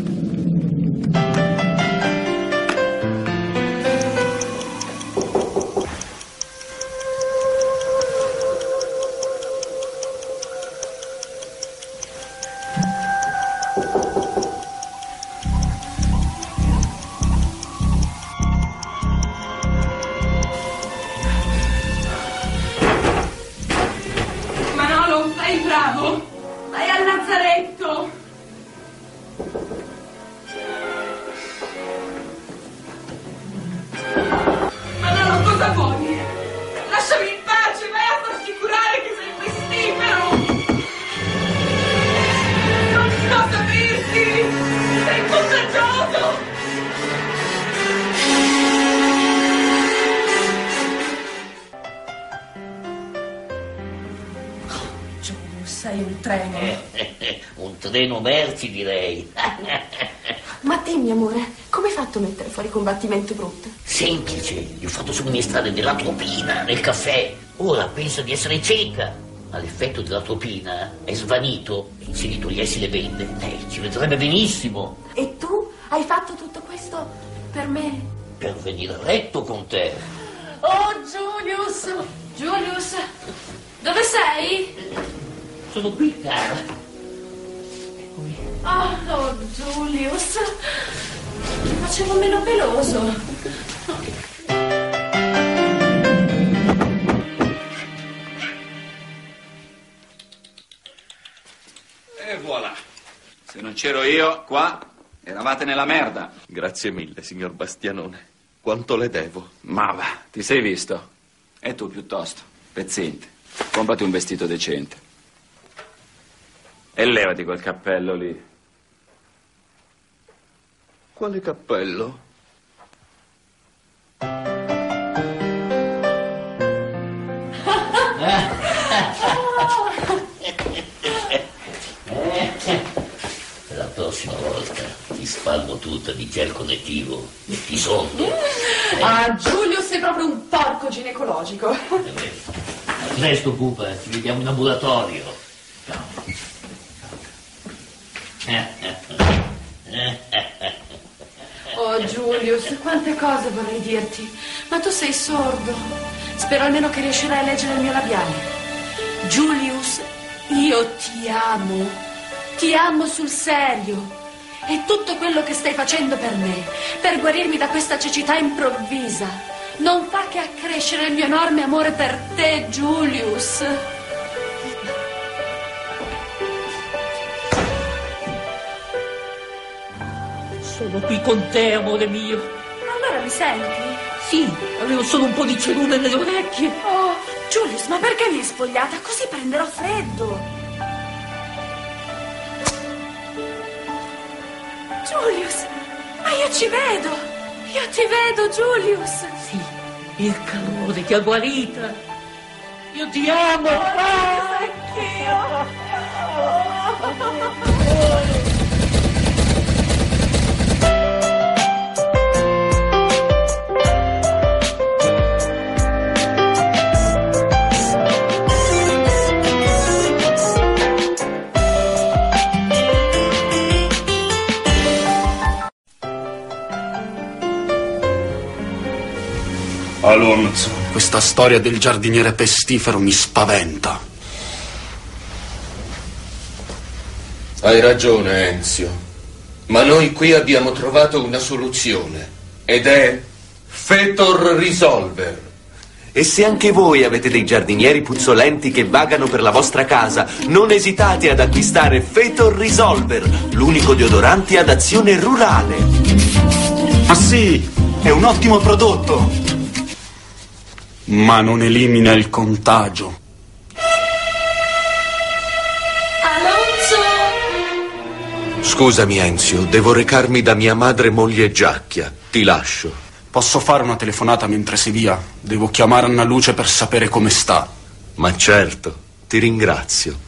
Vai al lazzaretto! Manolo, cosa vuoi? Lasciami in pace, vai a farti curare che sei pestifero! Non posso aprirti! Sei contagioso! Sei un treno. Eh, eh, eh, un treno merci, direi. Ma dimmi, amore, come hai fatto a mettere fuori combattimento brutto? Semplice, gli ho fatto somministrare dell'atropina nel caffè. Ora pensa di essere cieca. Ma l'effetto dell'atropina è svanito e se gli togliessi le bende, lei ci vedrebbe benissimo. E tu hai fatto tutto questo per me? Per venire a letto con te. Oh, Julius! Julius! Dove sei? Sono qui, cara. Oh, oh, Julius! Ti facevo meno peloso. E voilà. Se non c'ero io, qua, eravate nella merda. Grazie mille, signor Bastianone. Quanto le devo? Ma va, ti sei visto? E tu piuttosto, pezzente. Comprati un vestito decente. E levati quel cappello lì. Quale cappello? La prossima volta ti spalmo tutta di gel connettivo e ti sondo. Ah, Giulio, sei proprio un porco ginecologico. A presto, pupa, ci vediamo in ambulatorio. Ciao. Oh, Julius, quante cose vorrei dirti, ma tu sei sordo. Spero almeno che riuscirai a leggere il mio labiale. Julius, io ti amo. Ti amo sul serio. E tutto quello che stai facendo per me, per guarirmi da questa cecità improvvisa, non fa che accrescere il mio enorme amore per te, Julius. Sono qui con te, amore mio. Allora mi senti? Sì, avevo solo un po' di cerume nelle orecchie. Oh, Julius, ma perché mi hai spogliata? Così prenderò freddo. Julius, ma io ci vedo. Io ti vedo, Julius. Sì, il calore ti ha guarita. Io ti amo. Oh, anch'io. Alonso, questa storia del giardiniere pestifero mi spaventa. Hai ragione, Enzio. Ma noi qui abbiamo trovato una soluzione. Ed è Fetor Resolver. E se anche voi avete dei giardinieri puzzolenti che vagano per la vostra casa, non esitate ad acquistare Fetor Resolver, l'unico deodorante ad azione rurale. Ma sì, è un ottimo prodotto. Ma non elimina il contagio. Alonso! Scusami, Enzio, devo recarmi da mia madre moglie Giacchia. Ti lascio. Posso fare una telefonata mentre sei via? Devo chiamare Anna Luce per sapere come sta. Ma certo, ti ringrazio.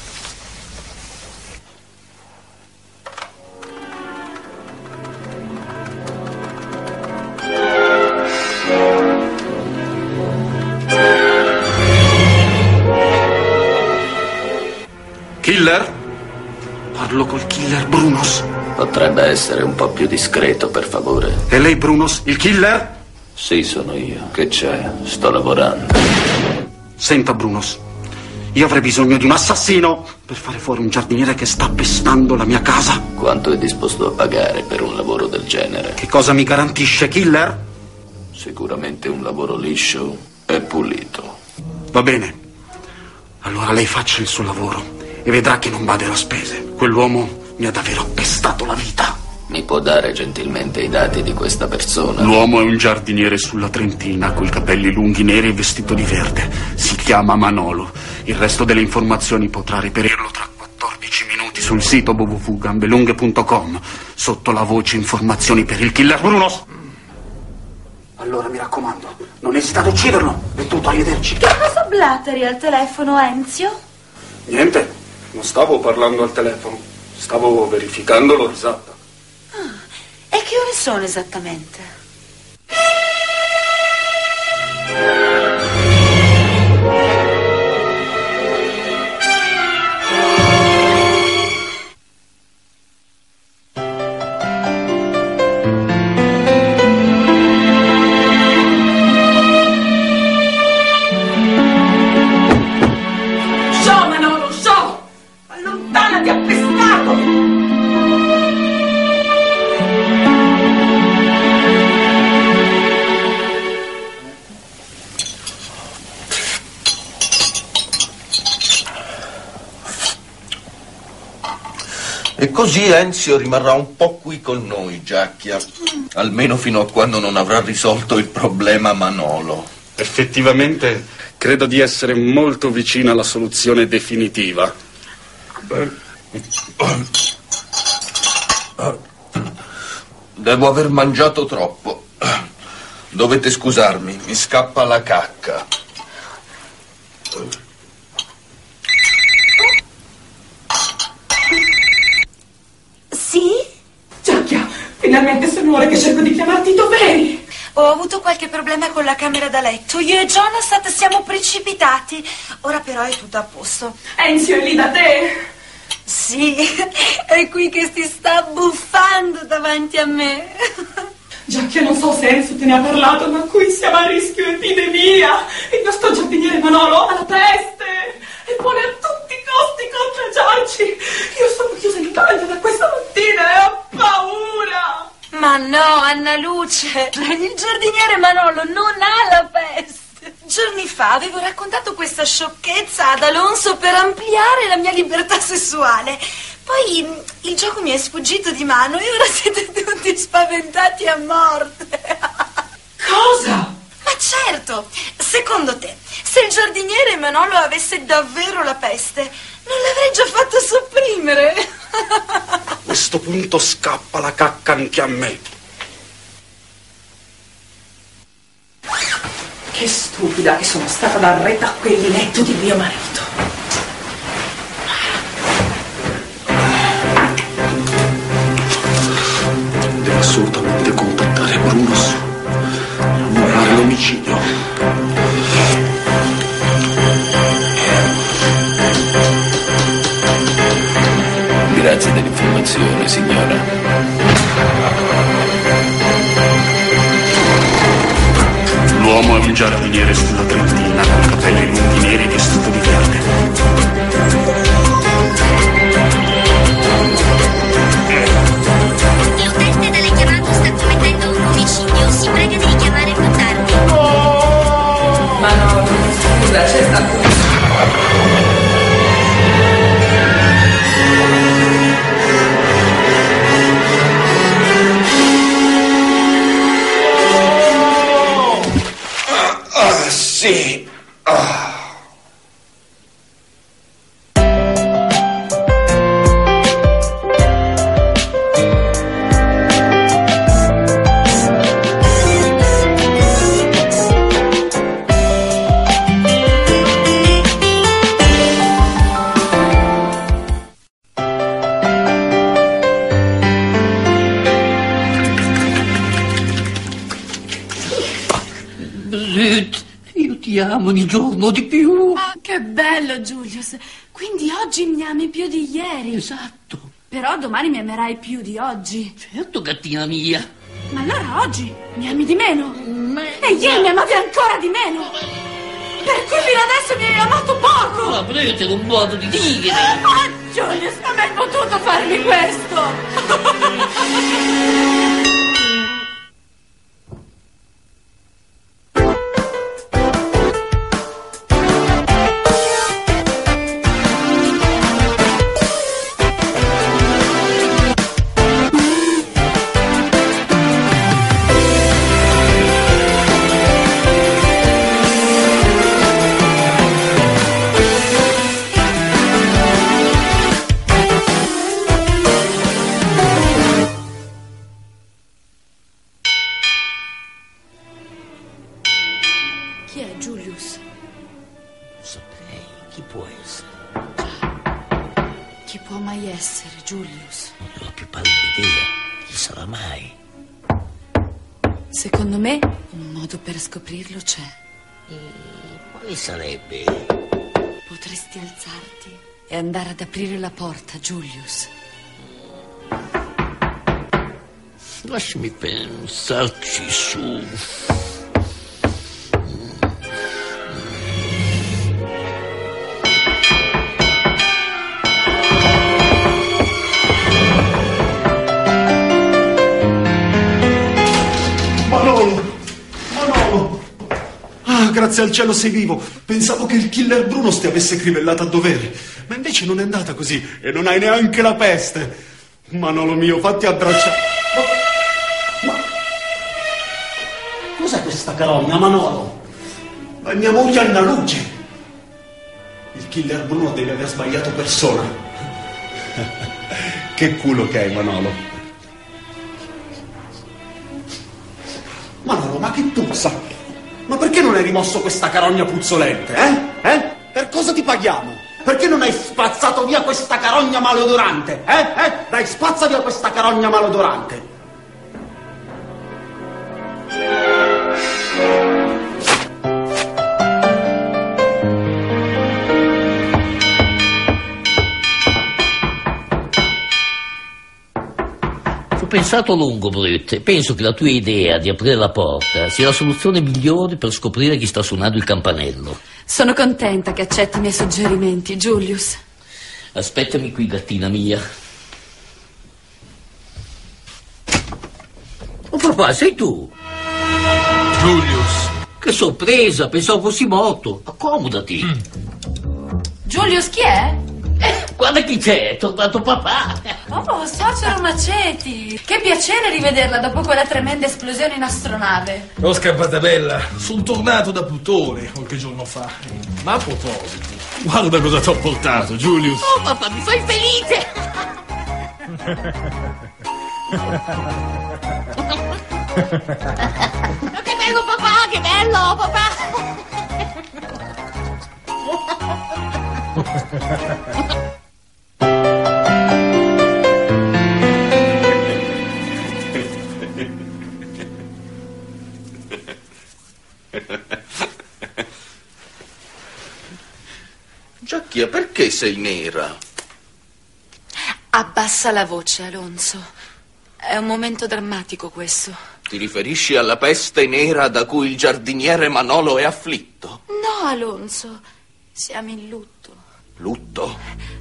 Killer? Parlo col killer Brunos. Potrebbe essere un po' più discreto, per favore. E lei, Brunos, il killer? Sì, sono io. Che c'è? Sto lavorando. Senta, Brunos, io avrei bisogno di un assassino per fare fuori un giardiniere che sta pestando la mia casa. Quanto è disposto a pagare per un lavoro del genere? Che cosa mi garantisce, killer? Sicuramente un lavoro liscio e pulito. Va bene. Allora lei faccia il suo lavoro e vedrà che non baderò a spese. Quell'uomo mi ha davvero appestato la vita. Mi può dare gentilmente i dati di questa persona? L'uomo è un giardiniere sulla Trentina, coi capelli lunghi neri e vestito di verde. Si chiama Manolo. Il resto delle informazioni potrà reperirlo tra quattordici minuti sul sito w w w punto gambelunghe punto com, sotto la voce informazioni per il killer Brunos. Allora mi raccomando, non esitate ad ucciderlo. È tutto, arrivederci. Che cosa blatteri al telefono, Enzio? Niente, non stavo parlando al telefono. Stavo verificando l'ora esatta. Ah, e che ore sono esattamente? Sciò, Manolo, sciò! Allontanati, appestato! E così Enzio rimarrà un po' qui con noi, Giacchia. Almeno fino a quando non avrà risolto il problema Manolo. Effettivamente credo di essere molto vicino alla soluzione definitiva. Devo aver mangiato troppo. Dovete scusarmi, mi scappa la cacca. Sì? Giacchia, finalmente sono ore che cerco di chiamarti. Dov'eri? Ho avuto qualche problema con la camera da letto. Io e Jonathan siamo precipitati. Ora però è tutto a posto. Enzio è lì da te. Sì, è qui che si sta buffando davanti a me. Giacchia, non so se Enzio te ne ha parlato, ma qui siamo a rischio epidemia. Il nostro giardiniere Manolo ha la peste e vuole a tutti i costi contagiarci. Io sono chiusa in bagno da questa mattina e ho paura. Ma Ma no, Anna Luce, il giardiniere Manolo non ha la peste. Giorni fa avevo raccontato questa sciocchezza ad Alonso per ampliare la mia libertà sessuale. Poi il gioco mi è sfuggito di mano e ora siete tutti spaventati a morte. Cosa? Ma certo, secondo te, se il giardiniere Manolo avesse davvero la peste, non l'avrei già fatto sopprimere? A questo punto scappa la cacca anche a me. Che stupida che sono stata dal retappellinetto di mio marito. Devo assolutamente contattare Bruno, annullare l'omicidio. Grazie dell'informazione, signora. L'uomo è un giardiniere sulla Trentina con capelli lunghi neri e vestito di verde. L'utente dalle chiamate sta commettendo un omicidio. Si prega di richiamare più tardi. Ma no, scusa, c'è stato... Sì. Ah. Ti amo ogni giorno di più. Ah, che bello, Julius. Quindi oggi mi ami più di ieri. Esatto. Però domani mi amerai più di oggi. Certo, gattina mia. Ma allora oggi mi ami di meno? Ma... E ieri mi amavi ancora di meno? Per cui fino adesso mi hai amato poco. Ma prendete un modo di dire. Ah, Julius, come hai potuto farmi questo? Chi è Julius? Non saprei. Chi può essere? Chi può mai essere Julius? Non ho la più pallida idea. Chi sarà mai? Secondo me un modo per scoprirlo c'è. E quale sarebbe? Potresti alzarti e andare ad aprire la porta, Julius. Lasciami pensarci su. Grazie al cielo sei vivo. Pensavo che il killer Bruno ti avesse crivellato a dovere. Ma invece non è andata così. E non hai neanche la peste. Manolo mio, fatti abbracciare. Ma... ma... cos'è questa carogna, Manolo? È mia moglie Anna Luce. Il killer Bruno deve aver sbagliato persona. Che culo che hai, Manolo. Manolo, ma che puzza. Ma perché non hai rimosso questa carogna puzzolente, eh? Eh? Per cosa ti paghiamo? Perché non hai spazzato via questa carogna malodorante, eh? Eh? Dai, spazza via questa carogna malodorante. Ho pensato a lungo, Brut. Penso che la tua idea di aprire la porta sia la soluzione migliore per scoprire chi sta suonando il campanello. Sono contenta che accetti i miei suggerimenti, Julius. Aspettami qui, gattina mia. papà, sei tu? Julius. Che sorpresa, pensavo fossi morto. Accomodati. Mm. Julius, chi è? Eh, guarda chi c'è, è tornato papà. Oh, suocero Maceti. Che piacere rivederla dopo quella tremenda esplosione in astronave. Oh, scappata bella, sono tornato da Plutone qualche giorno fa. Ma a proposito, guarda cosa ti ho portato, Julius. Oh, papà, mi fai felice. Ma che bello papà, che bello papà. Giacchia, perché sei nera? Abbassa la voce, Alonso. È un momento drammatico questo. Ti riferisci alla peste nera da cui il giardiniere Manolo è afflitto? No, Alonso. Siamo in lutto. Lutto?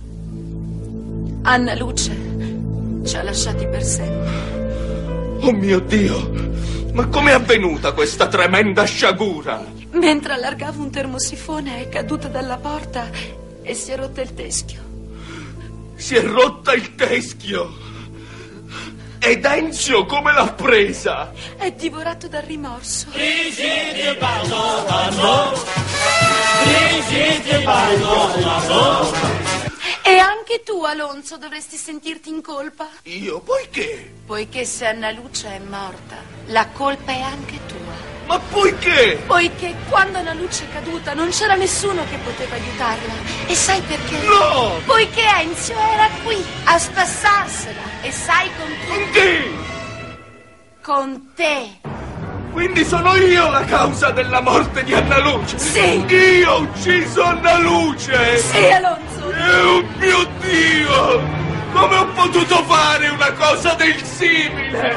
Anna Luce ci ha lasciati per sempre. Oh mio Dio! Ma com'è avvenuta questa tremenda sciagura? Mentre allargava un termosifone è caduta dalla porta e si è rotta il teschio. Si è rotta il teschio! Ed Enzio come l'ha presa? È divorato dal rimorso. Brigitte, pardon, pardon. Brigitte, pardon, pardon. E anche tu, Alonso, dovresti sentirti in colpa. Io? Poiché? Poiché se Anna Luce è morta, la colpa è anche tua. Ma poiché? Poiché quando la luce è caduta non c'era nessuno che poteva aiutarla. E sai perché? No! Poiché Enzio era qui a spassarsela. E sai con chi? Con chi? Con te. Quindi sono io la causa della morte di Anna Luce? Sì! Io ho ucciso Anna Luce! Sì, Alonso! Oh mio Dio! Come ho potuto fare una cosa del simile?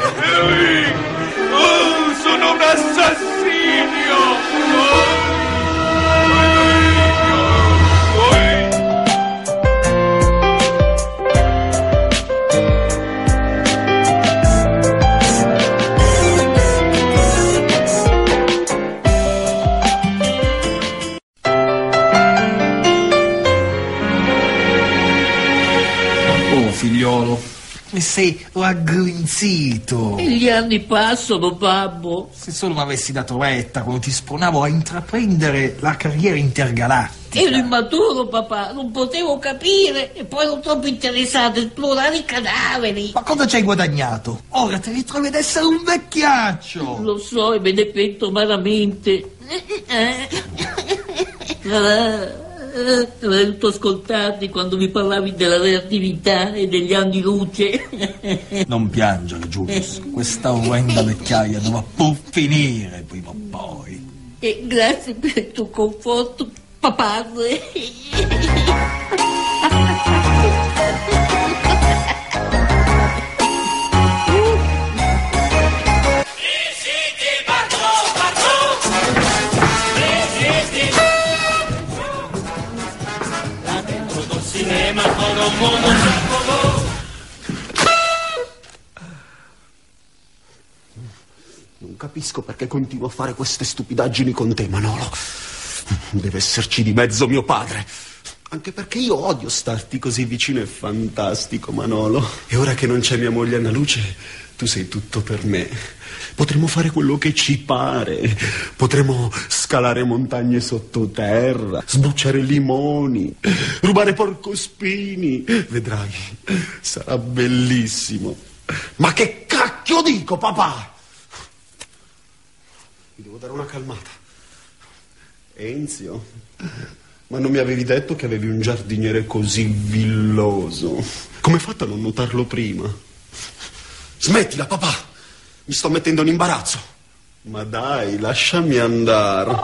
Oh, sono un assassinio! Oh. Figliolo, mi sei raggrinzito. E gli anni passano, babbo. Se solo mi avessi dato retta quando ti spronavo a intraprendere la carriera intergalattica. Ero immaturo, papà, non potevo capire e poi ero troppo interessato a esplorare i cadaveri. Ma cosa ci hai guadagnato? Ora ti ritrovi ad essere un vecchiaccio. Lo so e me ne pento amaramente. Avrei dovuto ascoltarti quando mi parlavi della relatività e degli anni luce. Non piangere, Julius. Questa orrenda vecchiaia dovrà pur finire prima o poi. E grazie per il tuo conforto, papà. Non capisco perché continuo a fare queste stupidaggini con te, Manolo. Deve esserci di mezzo mio padre. Anche perché io odio starti così vicino, è fantastico, Manolo. E ora che non c'è mia moglie Anna Luce, tu sei tutto per me. Potremmo fare quello che ci pare. Potremmo scalare montagne sottoterra, sbucciare limoni, rubare porcospini. Vedrai, sarà bellissimo. Ma che cacchio dico, papà? Mi devo dare una calmata. Enzio, ma non mi avevi detto che avevi un giardiniere così villoso? Come hai fatto a non notarlo prima? Smettila, papà! Mi sto mettendo in imbarazzo. Ma dai, lasciami andare.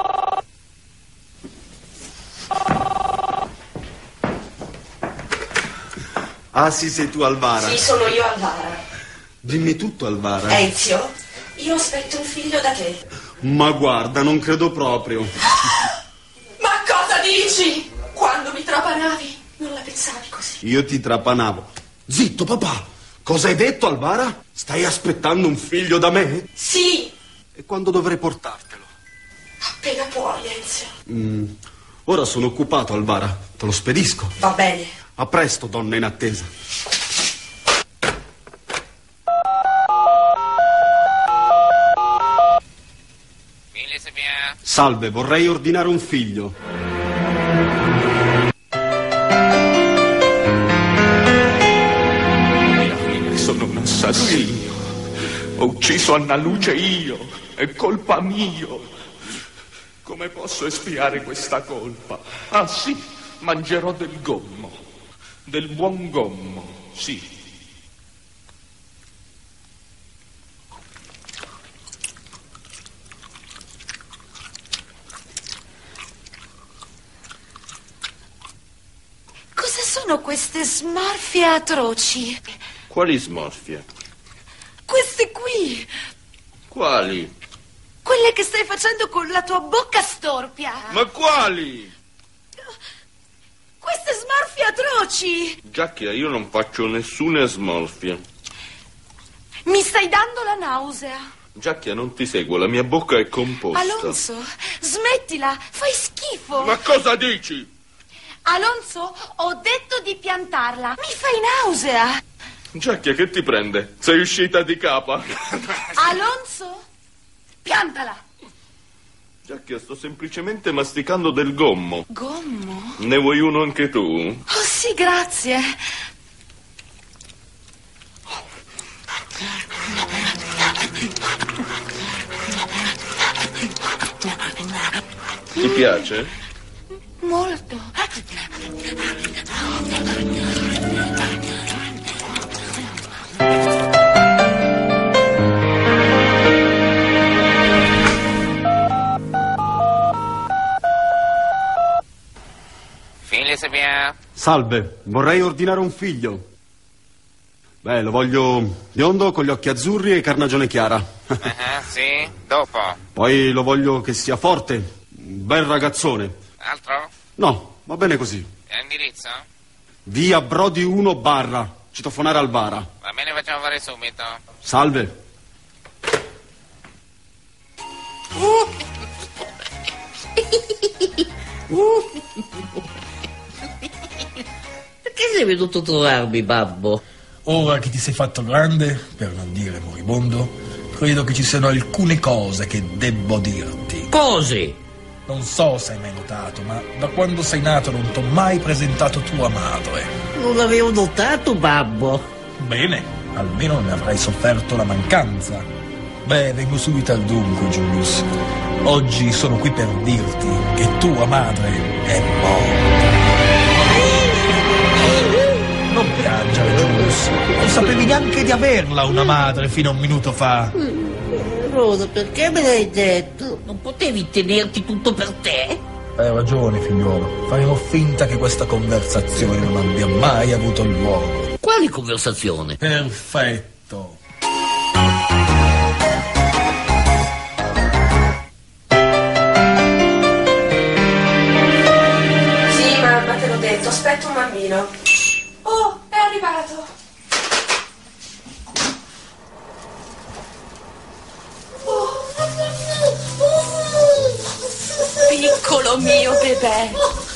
Ah sì, sei tu, Alvara. Sì, sono io, Alvara. Dimmi tutto, Alvara. Ezio, io aspetto un figlio da te. Ma guarda, non credo proprio. Ma cosa dici? Quando mi trapanavi, non la pensavi così. Io ti trapanavo. Zitto, papà. Cosa hai detto, Alvara? Stai aspettando un figlio da me? Sì. E quando dovrei portartelo? Appena puoi, Enzio. Mm, ora sono occupato, Alvara. Te lo spedisco. Va bene. A presto, donna in attesa. Salve, vorrei ordinare un figlio. Sono un assassino. Ho ucciso Anna Luce io. È colpa mia. Come posso espiare questa colpa? Ah sì, mangerò del gommo. Del buon gommo, sì. Cosa sono queste smorfie atroci? Quali smorfie? Queste qui! Quali? Quelle che stai facendo con la tua bocca storpia! Ma quali? Queste smorfie atroci! Giacchia, io non faccio nessuna smorfia. Mi stai dando la nausea. Giacchia, non ti seguo, la mia bocca è composta. Alonso, smettila, fai schifo. Ma cosa dici? Alonso, ho detto di piantarla. Mi fai nausea. Giacchia, che ti prende? Sei uscita di capa? Alonso, piantala. Giacchia, sto semplicemente masticando del gommo. Gommo? Ne vuoi uno anche tu? Oh sì, grazie. Ti piace? Molto. Salve, vorrei ordinare un figlio. Beh, lo voglio biondo con gli occhi azzurri e carnagione chiara. Uh-huh, sì, dopo. Poi lo voglio che sia forte, un bel ragazzone. Altro? No, va bene così. E l'indirizzo? Via Brodi uno barra, citofonare Alvara. Va bene, facciamo fare subito. Salve. Perché sei venuto a trovarmi, babbo? Ora che ti sei fatto grande, per non dire moribondo, credo che ci siano alcune cose che debbo dirti. Cose? Non so se hai mai notato, ma da quando sei nato non t'ho mai presentato tua madre. Non l'avevo notato, babbo. Bene, almeno non ne avrai sofferto la mancanza. Beh, vengo subito al dunque, Julius. Oggi sono qui per dirti che tua madre è morta. Non piangere, Julius. Non sapevi neanche di averla una madre fino a un minuto fa. Rosa, perché me l'hai detto? Non potevi tenerti tutto per te? Hai ragione, figliuolo. Faremo finta che questa conversazione non abbia mai avuto luogo. Quale conversazione? Perfetto. Sì, mamma, te l'ho detto, aspetta un bambino. Oh, è arrivato. Piccolo mio bebè.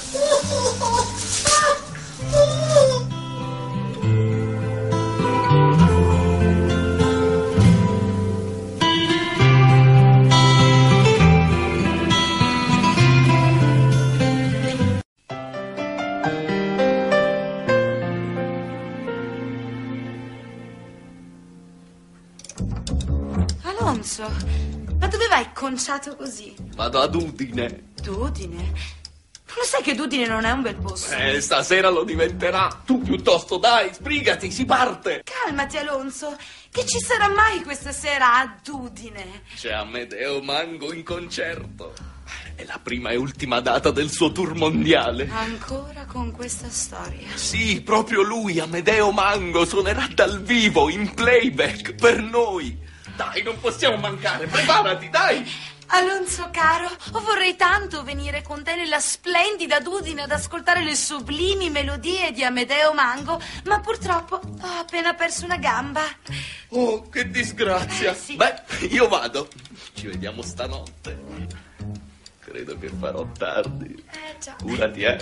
Alonso, ma dove vai conciato così? Vado ad Udine. Udine? Non lo sai che Udine non è un bel posto? Eh, stasera lo diventerà. Tu piuttosto, dai, sbrigati, si parte. Calmati, Alonso. Che ci sarà mai questa sera ad Udine? C'è Amedeo Mango in concerto. È la prima e ultima data del suo tour mondiale. Ancora con questa storia? Sì, proprio lui, Amedeo Mango, suonerà dal vivo, in playback, per noi. Dai, non possiamo mancare, preparati, dai. Alonso caro, vorrei tanto venire con te nella splendida Udine ad ascoltare le sublimi melodie di Amedeo Mango, ma purtroppo ho appena perso una gamba. Oh, che disgrazia. Eh, sì. Beh, io vado. Ci vediamo stanotte. Credo che farò tardi. Eh già. Curati, eh.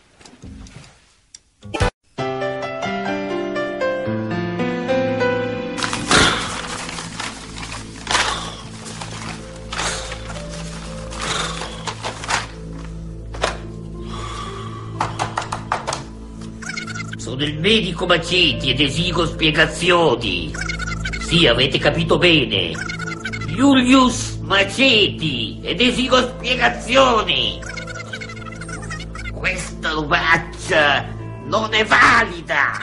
Sono il medico Maceti ed esigo spiegazioni. Sì, avete capito bene. Julius Maceti ed esigo spiegazioni. Questa robaccia non è valida.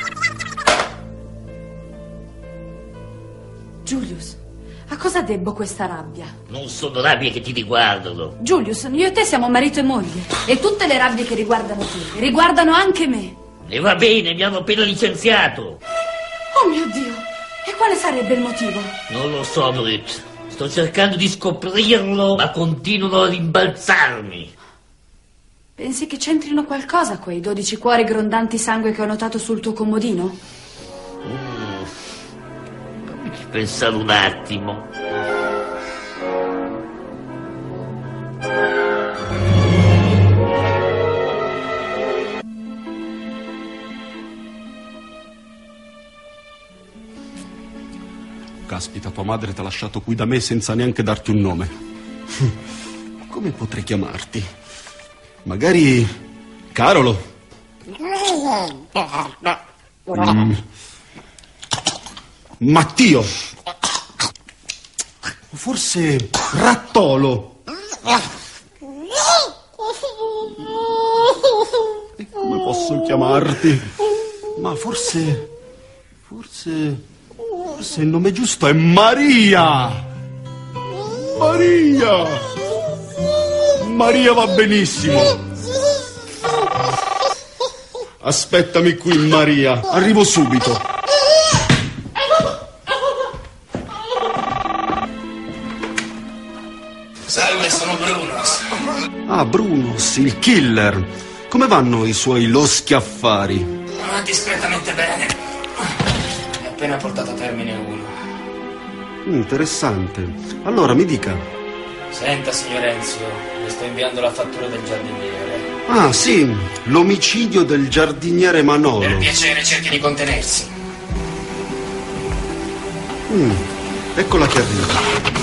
Julius, a cosa debbo questa rabbia? Non sono rabbie che ti riguardano. Julius, io e te siamo marito e moglie. E tutte le rabbie che riguardano te riguardano anche me. E va bene, mi hanno appena licenziato. Oh mio Dio! E quale sarebbe il motivo? Non lo so, Brut. Sto cercando di scoprirlo, ma continuano a rimbalzarmi. Pensi che c'entrino qualcosa quei dodici cuori grondanti sangue che ho notato sul tuo comodino? Mm. Fammi pensare un attimo. Caspita, tua madre ti ha lasciato qui da me senza neanche darti un nome. Come potrei chiamarti? Magari Carolo? Mm. Mattio? Forse Rattolo? E come posso chiamarti? Ma forse... forse... Forse il nome giusto è Maria! Maria! Maria va benissimo! Aspettami qui, Maria. Arrivo subito. Salve, sono Brunos. Ah, Brunos, il killer. Come vanno i suoi loschi affari? Ah, discretamente bene. Ho appena portato a termine uno. Interessante. Allora, mi dica. Senta, signor Enzio, le sto inviando la fattura del giardiniere. Ah, sì, l'omicidio del giardiniere Manolo. Per piacere, cerchi di contenersi. Mm, eccola che arriva.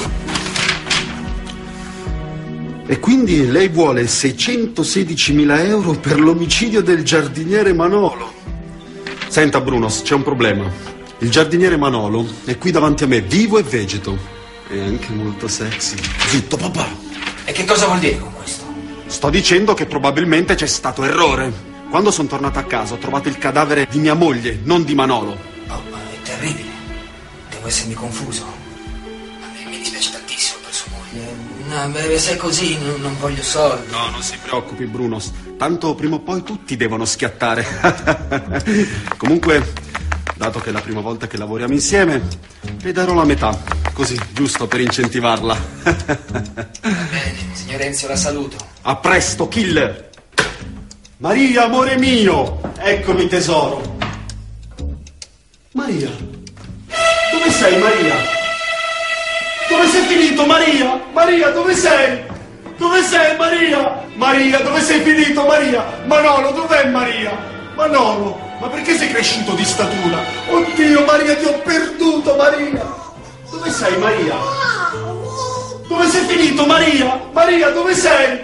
E quindi lei vuole seicentosedicimila euro per l'omicidio del giardiniere Manolo. Senta, Brunos, c'è un problema. Il giardiniere Manolo è qui davanti a me, vivo e vegeto. È anche molto sexy. Zitto, papà. E che cosa vuol dire con questo? Sto dicendo che probabilmente c'è stato errore. Quando sono tornato a casa ho trovato il cadavere di mia moglie, non di Manolo. Oh, ma è terribile. Devo essermi confuso. Mi dispiace tantissimo per sua moglie. No, beh, se è così non, non voglio soldi. No, non si preoccupi, Brunos. Tanto prima o poi tutti devono schiattare. Comunque, dato che è la prima volta che lavoriamo insieme, le darò la metà. Così, giusto per incentivarla. Va bene, signor Enzio, la saluto. A presto, killer. Maria, amore mio. Eccomi, tesoro. Maria. Dove sei, Maria? Dove sei finito, Maria? Maria, dove sei? Dove sei, Maria? Maria, dove sei finito, Maria? Manolo, dov'è Maria? Manolo, ma perché sei cresciuto di statura? Oddio, Maria, ti ho perduto, Maria. Dove sei, Maria? Dove sei finito, Maria? Maria, dove sei?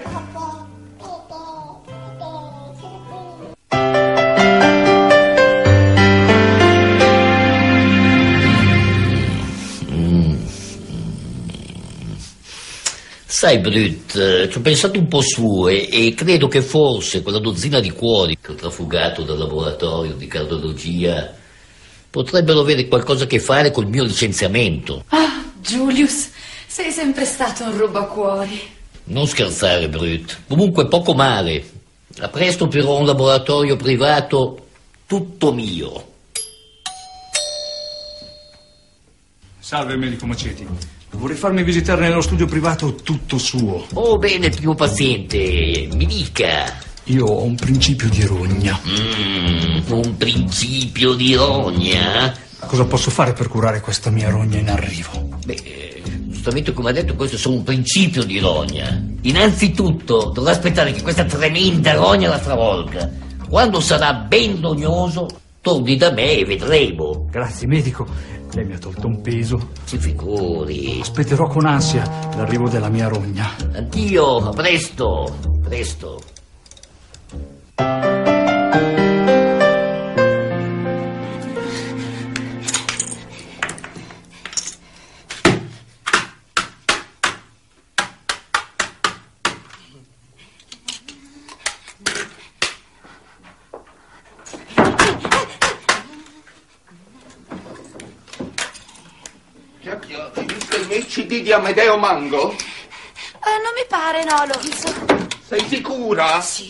Sai, Brut, ci ho pensato un po' su e, e credo che forse quella dozzina di cuori che ho trafugato dal laboratorio di cardiologia potrebbero avere qualcosa a che fare col mio licenziamento. Ah, Julius, sei sempre stato un rubacuori. Non scherzare, Brut. Comunque poco male. A presto però un laboratorio privato tutto mio. Salve, medico Maceti. Vorrei farmi visitare nello studio privato tutto suo. Oh, bene, primo paziente, mi dica. Io ho un principio di rogna. Mm, un principio di rogna? Cosa posso fare per curare questa mia rogna in arrivo? Beh, giustamente come ha detto, questo è solo un principio di rogna. Innanzitutto dovrà aspettare che questa tremenda rogna la stravolga. Quando sarà ben rognoso, torni da me e vedremo. Grazie, medico. Lei mi ha tolto un peso. Si figuri. Aspetterò con ansia l'arrivo della mia rogna. Addio, a presto, presto. Hai visto i miei C D di Amedeo Mango? Eh, non mi pare, no, Alonso. Sei sicura? Sì.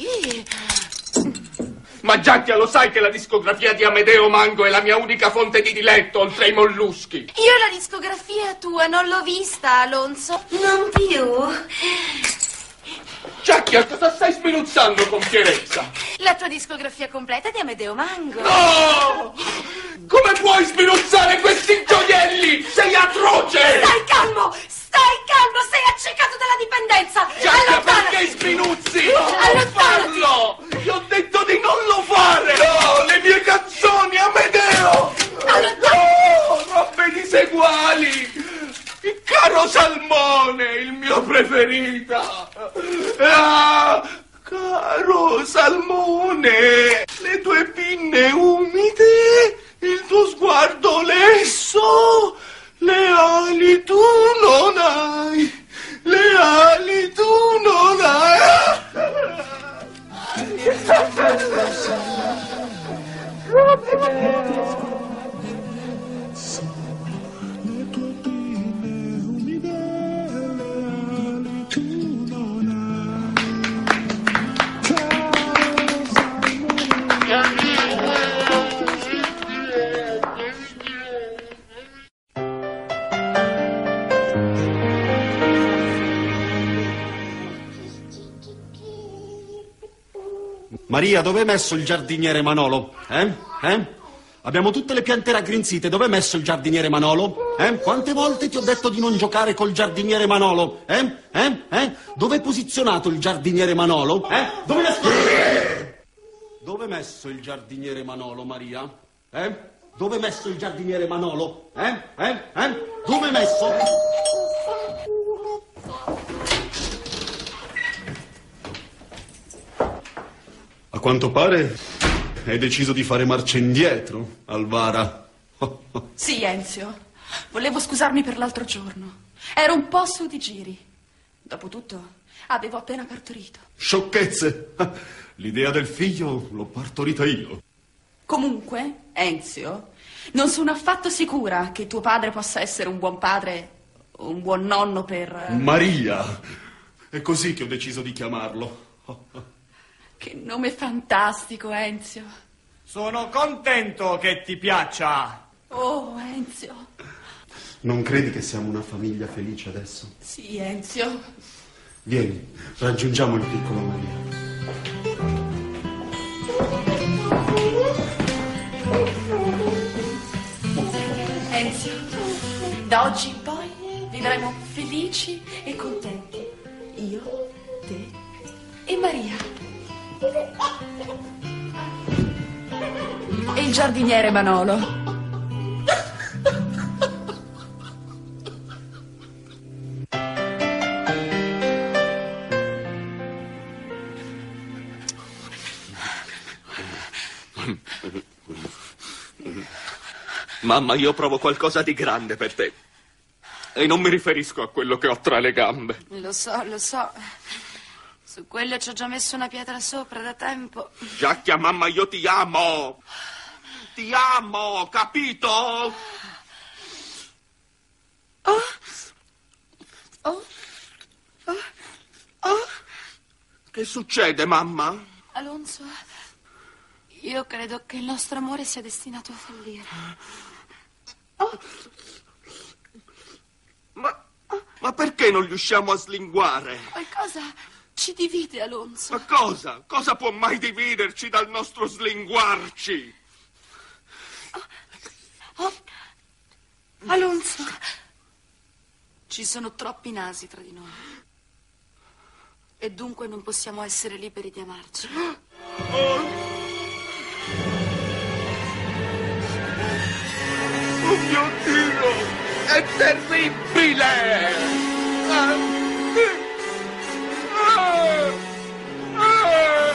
Ma Giacchia, lo sai che la discografia di Amedeo Mango è la mia unica fonte di diletto, oltre ai molluschi? Io la discografia tua non l'ho vista, Alonso. Non più. Giacchia, cosa stai spiluzzando con fierezza? La tua discografia completa di Amedeo Mango. No! Come puoi spiluzzare questi gioielli? Sei atroce! Stai calmo! Stai calmo! Sei accecato dalla dipendenza! Giacchia, Allontanati! perché spinuzzi? Allontanati! Non farlo! Ti ho detto di non lo fare! No! Le mie canzoni, Amedeo! Allontanati! No! Robe diseguali! Il caro salmone, il mio preferito! Ah, caro salmone, le tue pinne umide, il tuo sguardo lesso, le ali tu non hai, le ali tu non hai. Maria, dove hai messo il giardiniere Manolo? Eh? Eh? Abbiamo tutte le piante raggrinzite, dove hai messo il giardiniere Manolo? Eh? Quante volte ti ho detto di non giocare col giardiniere Manolo? Eh? Eh? Eh? Dove è posizionato il giardiniere Manolo? Eh? Dove l'hai messo? Dove hai messo il giardiniere Manolo, Maria? Eh? Dove hai messo il giardiniere Manolo? Eh? Eh? Eh? Dove hai messo? A quanto pare hai deciso di fare marcia indietro, Alvara. Sì, Enzio. Volevo scusarmi per l'altro giorno. Ero un po' su di giri. Dopotutto, avevo appena partorito. Sciocchezze! L'idea del figlio l'ho partorita io. Comunque, Enzio, non sono affatto sicura che tuo padre possa essere un buon padre o un buon nonno per... Maria! È così che ho deciso di chiamarlo. Che nome fantastico, Enzio. Sono contento che ti piaccia. Oh, Enzio. Non credi che siamo una famiglia felice adesso? Sì, Enzio. Vieni, raggiungiamo il piccolo Maria. Enzio, da oggi in poi vivremo felici e contenti. Io, te e Maria. E il giardiniere Manolo. Mamma, io provo qualcosa di grande per te. E non mi riferisco a quello che ho tra le gambe. Lo so, lo so. Su quello ci ho già messo una pietra sopra da tempo. Giacchia, mamma, io ti amo. Ti amo, capito? Oh. Oh. Oh. Oh. Che succede, mamma? Alonso, io credo che il nostro amore sia destinato a fallire. Oh. Ma... Ma perché non riusciamo a slinguare? Qualcosa ci divide, Alonso. Ma cosa? Cosa può mai dividerci dal nostro slinguarci? Oh. Oh. Alonso, ci sono troppi nasi tra di noi. E dunque non possiamo essere liberi di amarci. Oh, oh mio Dio! È terribile! Ah. Ah. Ah.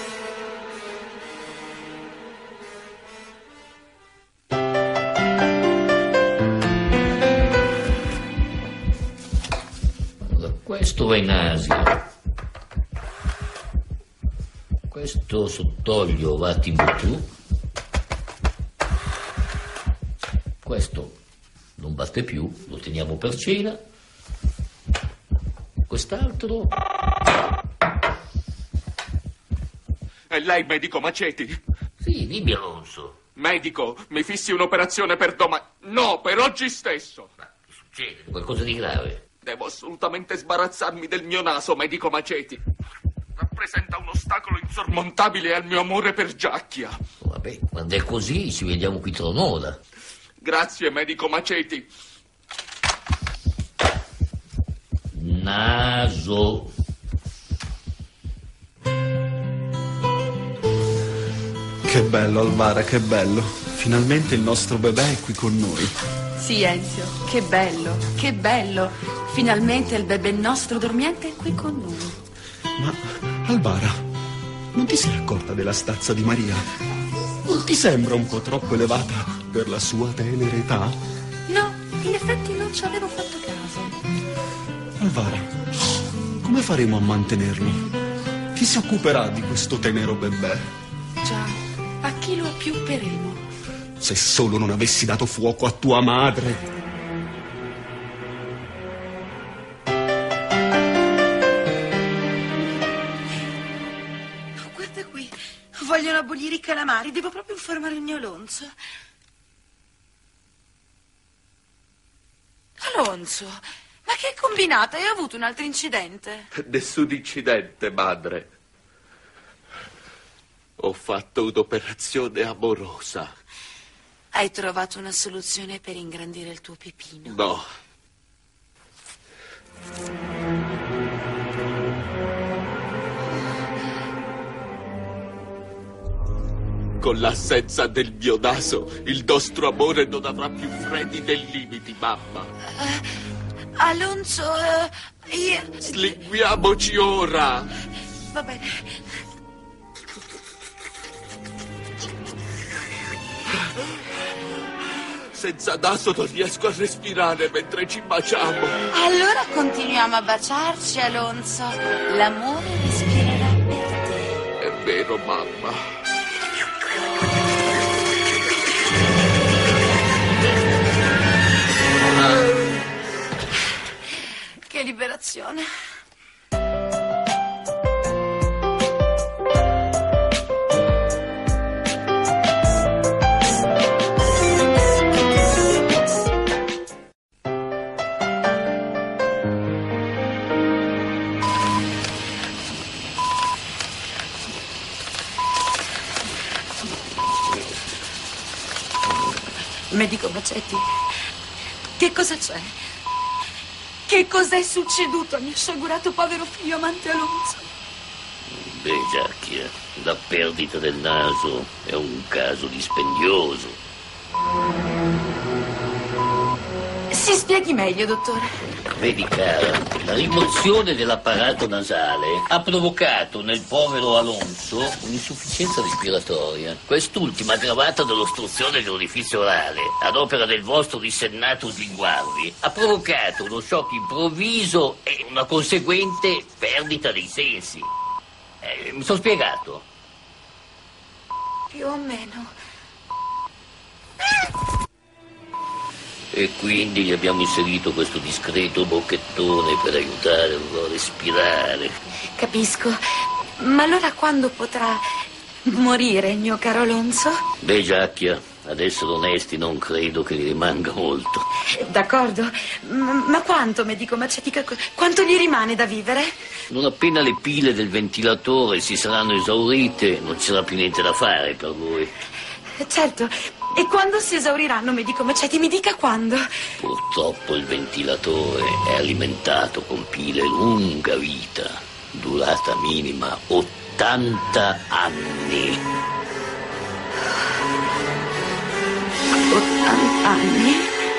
Questo va in Asia. Questo sottolio va a Timbuktu. Questo non batte più, lo teniamo per cena. Quest'altro... È lei, medico Maceti? Sì, dimmi, Alonso. Medico, mi fissi un'operazione per domani. No, per oggi stesso. Ma che succede? Qualcosa di grave? Devo assolutamente sbarazzarmi del mio naso, medico Maceti. Rappresenta un ostacolo insormontabile al mio amore per Giacchia. Vabbè, quando è così ci vediamo qui tra un'ora. Grazie, medico Maceti. Naso. Che bello, Alvara, che bello. Finalmente il nostro bebè è qui con noi. Sì, Enzio, che bello, che bello. Finalmente il bebè nostro dormiente è qui con noi. Ma, Alvara, non ti sei accorta della stazza di Maria? Non ti sembra un po' troppo elevata per la sua tenera età? No, in effetti non ci avevo fatto caso. Alvara, come faremo a mantenerlo? Chi si occuperà di questo tenero bebè? Già, a chi lo appiupperemo? Se solo non avessi dato fuoco a tua madre. Guarda qui, vogliono abolire i calamari, devo proprio informare il mio Alonso. Alonso, ma che hai combinato? Hai avuto un altro incidente? Nessun incidente, madre. Ho fatto un'operazione amorosa. Hai trovato una soluzione per ingrandire il tuo pipino? No. Con l'assenza del mio naso, il nostro amore non avrà più freni né limiti, mamma. Uh, Alonso, uh, io... Slinguiamoci ora. Va bene. Senza naso non riesco a respirare mentre ci baciamo. Allora continuiamo a baciarci, Alonso. L'amore respirerà per te. È vero, mamma. Che liberazione. Medico Maceti, che cosa c'è? Che cos'è succeduto al mio sciagurato povero figlio amante Alonso? Beh, Giacchia, la perdita del naso è un caso dispendioso. Si spieghi meglio, dottore. Vedi, cara, la rimozione dell'apparato nasale ha provocato nel povero Alonso un'insufficienza respiratoria. Quest'ultima, aggravata dall'ostruzione dell'orifizio orale, ad opera del vostro dissennato slinguarvi, ha provocato uno shock improvviso e una conseguente perdita dei sensi. Eh, mi sono spiegato? Più o meno. E quindi gli abbiamo inserito questo discreto bocchettone per aiutarlo a respirare. Capisco. Ma allora quando potrà morire il mio caro Alonso? Beh, Giacchia, ad essere onesti non credo che gli rimanga molto. D'accordo, M- ma quanto, medico Macetti, quanto gli rimane da vivere? Non appena le pile del ventilatore si saranno esaurite, non ci sarà più niente da fare per lui. Certo, e quando si esauriranno, medico Macetti, mi dica quando? Purtroppo il ventilatore è alimentato con pile lunga vita, durata minima ottanta anni. ottanta anni?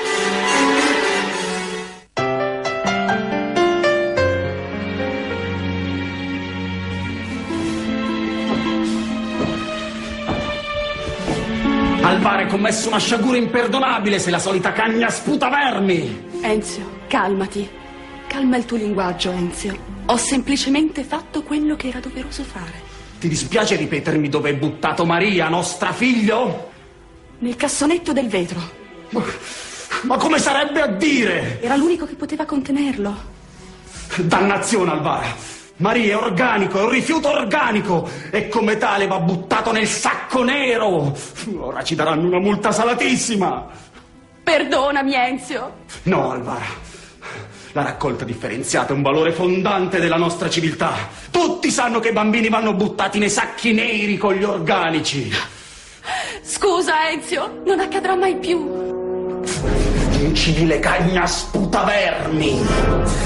Alvaro hai commesso una sciagura imperdonabile, sei la solita cagna sputavermi! Enzio, calmati. Calma il tuo linguaggio, Enzio. Ho semplicemente fatto quello che era doveroso fare. Ti dispiace ripetermi dove hai buttato Maria, nostra figlio? Nel cassonetto del vetro. Ma, ma come sarebbe a dire? Era l'unico che poteva contenerlo. Dannazione, Alvara! Maria è organico, è un rifiuto organico e come tale va buttato nel sacco nero. Ora ci daranno una multa salatissima. Perdonami, Enzio. No, Alvara. La raccolta differenziata è un valore fondante della nostra civiltà. Tutti sanno che i bambini vanno buttati nei sacchi neri con gli organici. Scusa, Enzio, non accadrà mai più. Incivile cagna sputavermi.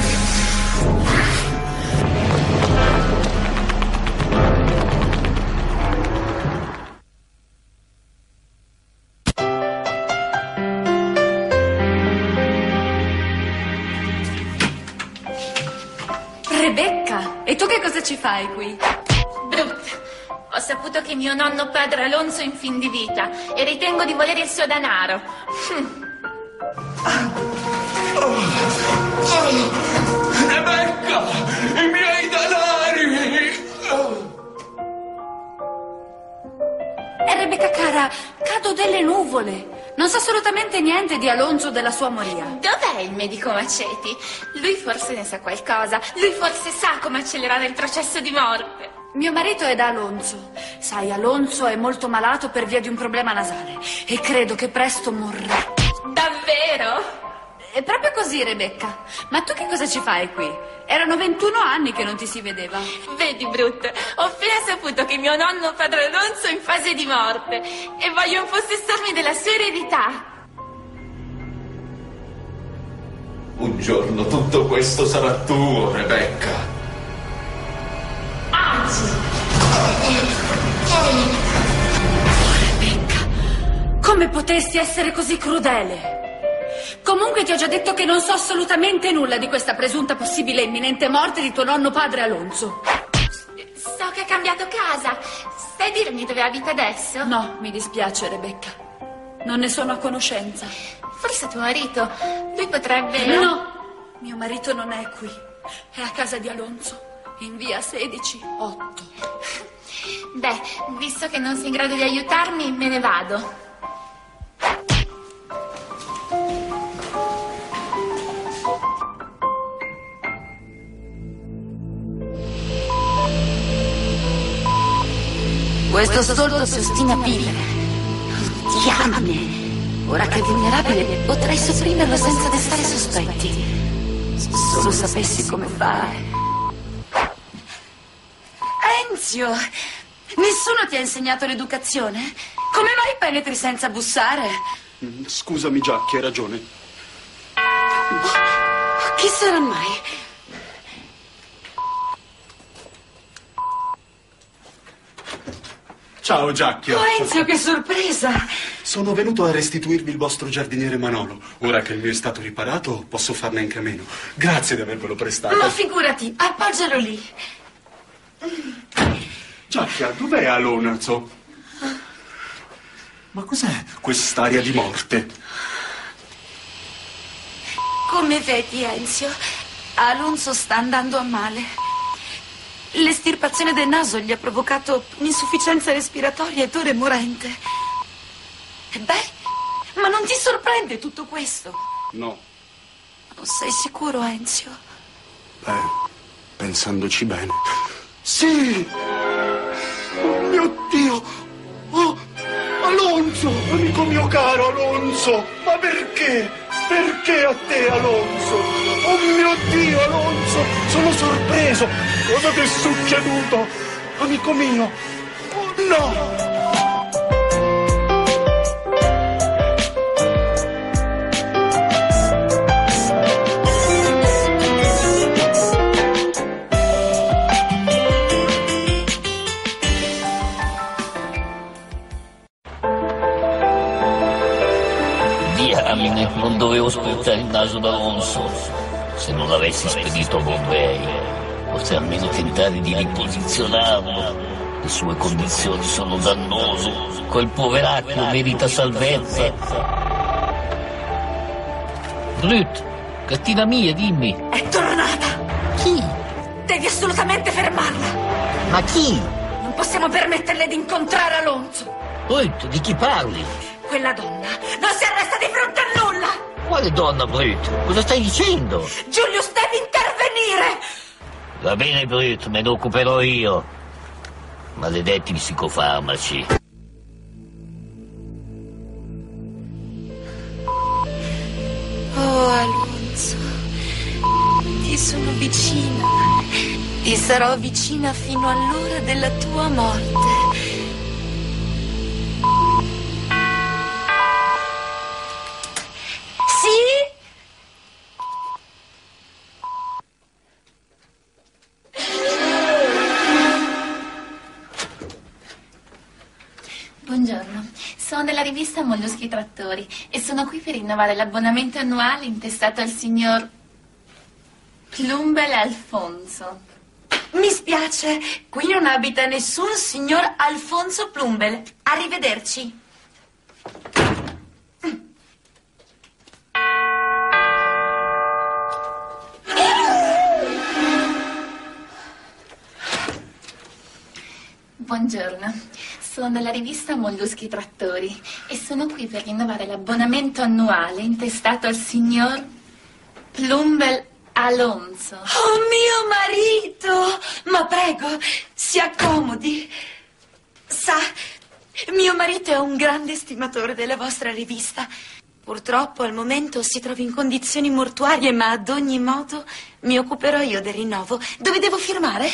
Rebecca, e tu che cosa ci fai qui? Brutta, ho saputo che mio nonno padre Alonso è in fin di vita e ritengo di volere il suo denaro. Rebecca, i miei denari! E Rebecca cara, cado delle nuvole. Non sa assolutamente niente di Alonso o della sua moria. Dov'è il medico Macetti? Lui forse ne sa qualcosa. Lui forse sa come accelerare il processo di morte. Mio marito è da Alonso. Sai, Alonso è molto malato per via di un problema nasale e credo che presto morrà. Davvero? È proprio così, Rebecca. Ma tu che cosa ci fai qui? Erano ventuno anni che non ti si vedeva. Vedi, Brut, ho appena saputo che mio nonno padre Alonso è in fase di morte e voglio impossessarmi della sua eredità. Un giorno tutto questo sarà tuo, Rebecca. Anzi. Rebecca, come potesti essere così crudele? Comunque ti ho già detto che non so assolutamente nulla di questa presunta possibile e imminente morte di tuo nonno padre Alonso. So che ha cambiato casa. Sai dirmi dove abita adesso? No, mi dispiace, Rebecca. Non ne sono a conoscenza. Forse tuo marito. Lui potrebbe... No, mio marito non è qui. È a casa di Alonso, in via sedici otto. Beh, visto che non sei in grado di aiutarmi, me ne vado. Questo stolto si ostina a vivere. Diamine! Ora che è vulnerabile, potrei sopprimerlo senza destare sospetti. Se solo sapessi come fare. Enzio, nessuno ti ha insegnato l'educazione? Come mai penetri senza bussare? Scusami, Giacchi, hai ragione. Chi sarà mai? Ciao, Giacchio. Oh, Enzio, che sorpresa! Sono venuto a restituirvi il vostro giardiniere Manolo. Ora che il mio è stato riparato, posso farne anche a meno. Grazie di avervelo prestato. Ma figurati, appoggialo lì. Giacchia, dov'è Alonso? Ma cos'è quest'aria di morte? Come vedi, Enzio, Alonso sta andando a male. L'estirpazione del naso gli ha provocato un'insufficienza respiratoria ed ora è morente. E beh, ma non ti sorprende tutto questo? No. Non sei sicuro, Enzio? Beh, pensandoci bene. Sì! Oh mio Dio! Oh, Alonso! Alonso, amico mio caro Alonso, ma perché? Perché a te, Alonso? Oh mio Dio, Alonso, sono sorpreso. Cosa ti è succeduto? Amico mio, oh no! Non dovevo spultare il naso d'Alonso. Se non l'avessi spedito a Bombay, forse almeno tentare di riposizionarlo. Le sue condizioni sono dannose. Quel poveraccio merita salvezza. Brut, gattina mia, dimmi. È tornata! Chi? Devi assolutamente fermarla! Ma chi? Non possiamo permetterle di incontrare Alonso! Brut, di chi parli? Quella donna non si arresta di fronte a nulla! Quale donna, Brut? Cosa stai dicendo? Julius, devi intervenire! Va bene, Brut, me ne occuperò io. Maledetti psicofarmaci. Oh, Alonso, ti sono vicina. Ti sarò vicina fino all'ora della tua morte. Buongiorno, sono della rivista Molluschi Trattori e sono qui per rinnovare l'abbonamento annuale intestato al signor Plumbel Alfonso. Mi spiace, qui non abita nessun signor Alfonso Plumbel. Arrivederci. Buongiorno, sono della rivista Molluschi Trattori e sono qui per rinnovare l'abbonamento annuale intestato al signor Plumbel Alonso. Oh, mio marito! Ma prego, si accomodi. Sa, mio marito è un grande stimatore della vostra rivista. Purtroppo al momento si trova in condizioni mortuarie, ma ad ogni modo mi occuperò io del rinnovo. Dove devo firmare?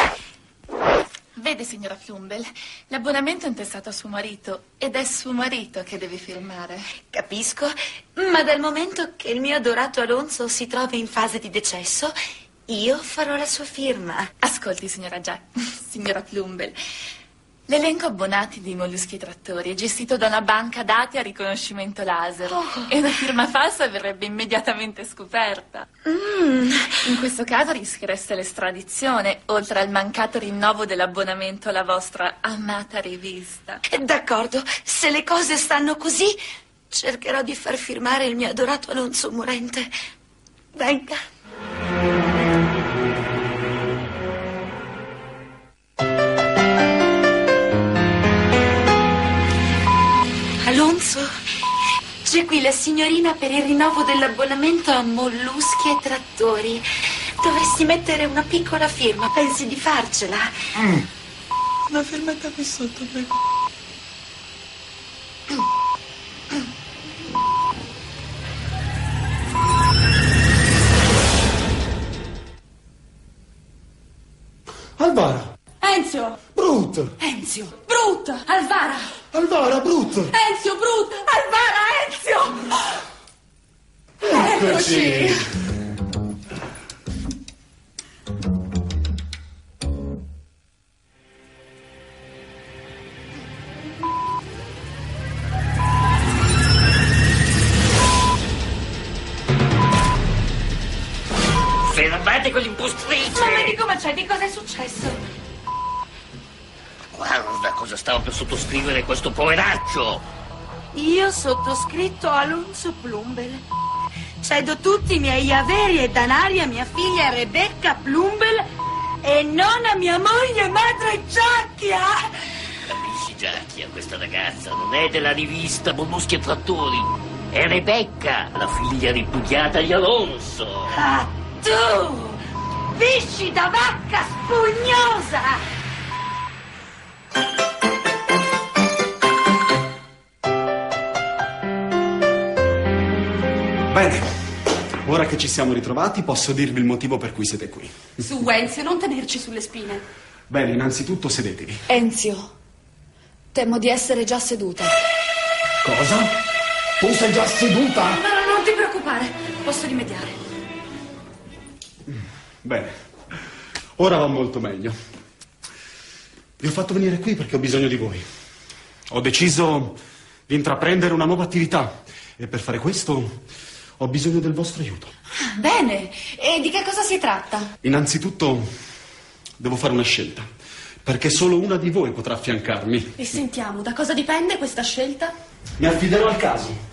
Vede, signora Plumbel, l'abbonamento è intestato a suo marito ed è suo marito che deve firmare. Capisco, ma dal momento che il mio adorato Alonso si trova in fase di decesso, io farò la sua firma. Ascolti, signora Jack, signora Plumbel, l'elenco abbonati dei Molluschi Trattori è gestito da una banca dati a riconoscimento laser oh. e una firma falsa verrebbe immediatamente scoperta. Mm. In questo caso rischiereste l'estradizione, oltre al mancato rinnovo dell'abbonamento alla vostra amata rivista. D'accordo, se le cose stanno così, cercherò di far firmare il mio adorato Alonso morente. Venga. Alonso, c'è qui la signorina per il rinnovo dell'abbonamento a Molluschi e Trattori. Dovresti mettere una piccola firma, pensi di farcela? Mm. Una firmetta qui sotto, prego. Alvara! Enzio! Brut! Enzio! Brut! Alvara! Alvara, Brut! Enzio, Brut! Alvara, Enzio! Eccoci! Fermate quell'impostrice! Ma vedi come c'è? Di cosa è successo? Guarda cosa stava per sottoscrivere questo poveraccio! Io sottoscritto Alonso Plumbel. Cedo tutti i miei averi e danari a mia figlia Rebecca Plumbel e non a mia moglie madre Giacchia. Capisci, Giacchia, questa ragazza non è della rivista Molluschi e Trattori. È Rebecca, la figlia ripudiata di Alonso. Ah, tu! Viscida vacca spugnosa! Bene, ora che ci siamo ritrovati posso dirvi il motivo per cui siete qui. Su, Enzio, non tenerci sulle spine. Bene, innanzitutto sedetevi. Enzio, temo di essere già seduta. Cosa? Tu sei già seduta? No, no, non ti preoccupare, posso rimediare. Bene, ora va molto meglio. Vi ho fatto venire qui perché ho bisogno di voi. Ho deciso di intraprendere una nuova attività e per fare questo ho bisogno del vostro aiuto. Bene, e di che cosa si tratta? Innanzitutto devo fare una scelta, perché solo una di voi potrà affiancarmi. E sentiamo, da cosa dipende questa scelta? Mi affiderò al caso.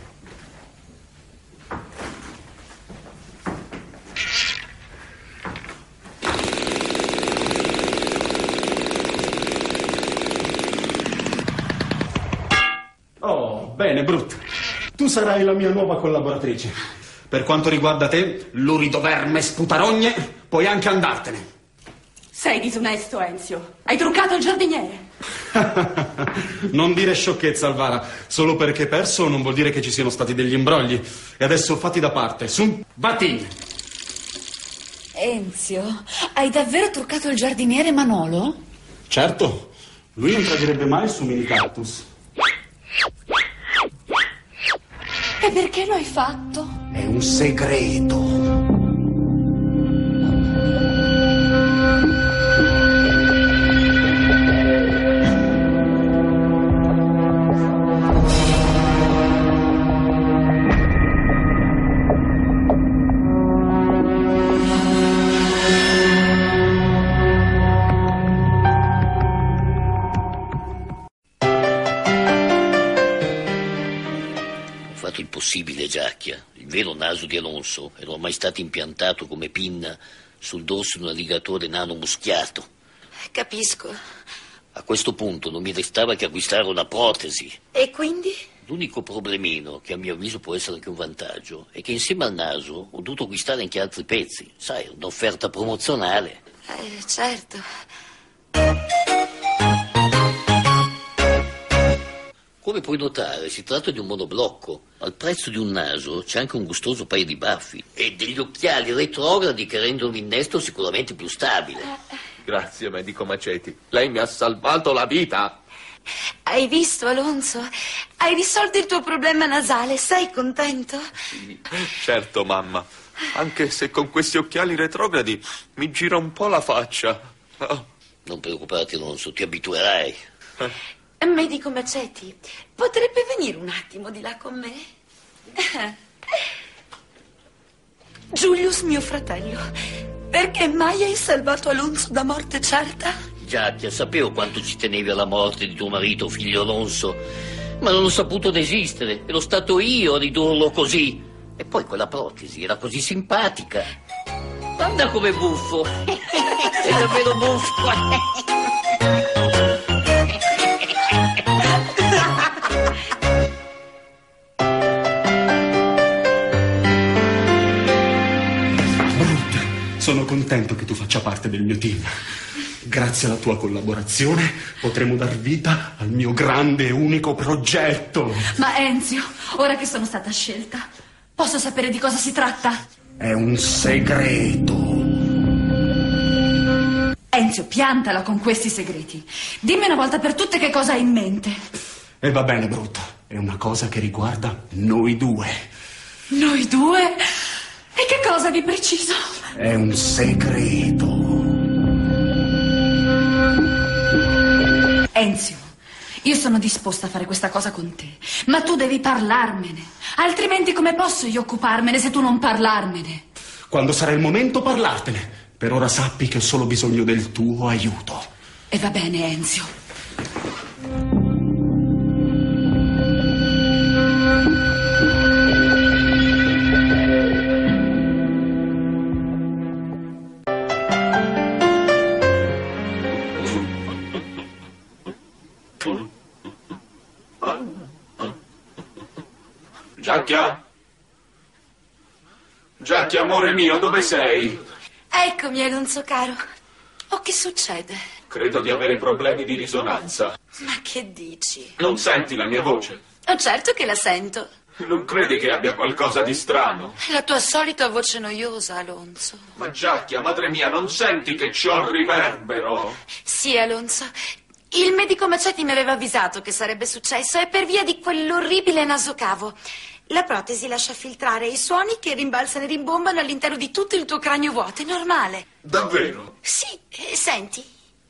Oh, bene, Brut. Tu sarai la mia nuova collaboratrice. Per quanto riguarda te, lurido verme sputarogne, puoi anche andartene. Sei disonesto, Enzio. Hai truccato il giardiniere. Non dire sciocchezza, Alvara. Solo perché hai perso non vuol dire che ci siano stati degli imbrogli. E adesso fatti da parte. Su, vattene. Enzio, hai davvero truccato il giardiniere Manolo? Certo, lui non tradirebbe mai il suo mini cactus. E perché lo hai fatto? È un segreto. Possibile, Giacchia. Il vero naso di Alonso era ormai stato impiantato come pinna sul dorso di un alligatore nano muschiato. Capisco. A questo punto non mi restava che acquistare una protesi. E quindi? L'unico problemino, che a mio avviso può essere anche un vantaggio, è che insieme al naso ho dovuto acquistare anche altri pezzi. Sai, un'offerta promozionale. Eh, certo. Come puoi notare, si tratta di un monoblocco. Al prezzo di un naso c'è anche un gustoso paio di baffi e degli occhiali retrogradi che rendono l'innesto sicuramente più stabile. Grazie, medico Maceti. Lei mi ha salvato la vita. Hai visto, Alonso? Hai risolto il tuo problema nasale. Sei contento? Sì, certo, mamma. Anche se con questi occhiali retrogradi mi gira un po' la faccia. Oh. Non preoccuparti, Alonso, ti abituerai. Eh. Medico Maceti, potrebbe venire un attimo di là con me? Giulius, mio fratello, perché mai hai salvato Alonso da morte certa? Giacchia, sapevo quanto ci tenevi alla morte di tuo marito, figlio Alonso, ma non ho saputo desistere. Ero stato io a ridurlo così. E poi quella protesi era così simpatica. Guarda com'è buffo. È davvero buffo. Sono contento che tu faccia parte del mio team. Grazie alla tua collaborazione potremo dar vita al mio grande e unico progetto. Ma Enzio, ora che sono stata scelta, posso sapere di cosa si tratta? È un segreto. Enzio, piantala con questi segreti. Dimmi una volta per tutte che cosa hai in mente. E va bene, brutta. È una cosa che riguarda noi due. Noi due? E che cosa di preciso? È un segreto. Enzio, io sono disposta a fare questa cosa con te, ma tu devi parlarmene. Altrimenti come posso io occuparmene se tu non parlarmene? Quando sarà il momento parlartene. Per ora sappi che ho solo bisogno del tuo aiuto. E va bene, Enzio. Giacchia? Giacchia, amore mio, dove sei? Eccomi, Alonso caro. Oh, che succede? Credo di avere problemi di risonanza. Ma che dici? Non senti la mia voce? Oh, certo che la sento. Non credi che abbia qualcosa di strano? La tua solita voce noiosa, Alonso. Ma Giacchia, madre mia, non senti che c'ho il riverbero? Sì, Alonso. Il medico Macetti mi aveva avvisato che sarebbe successo e per via di quell'orribile nasocavo. La protesi lascia filtrare i suoni che rimbalzano e rimbombano all'interno di tutto il tuo cranio vuoto. È normale. Davvero? Sì, eh, senti.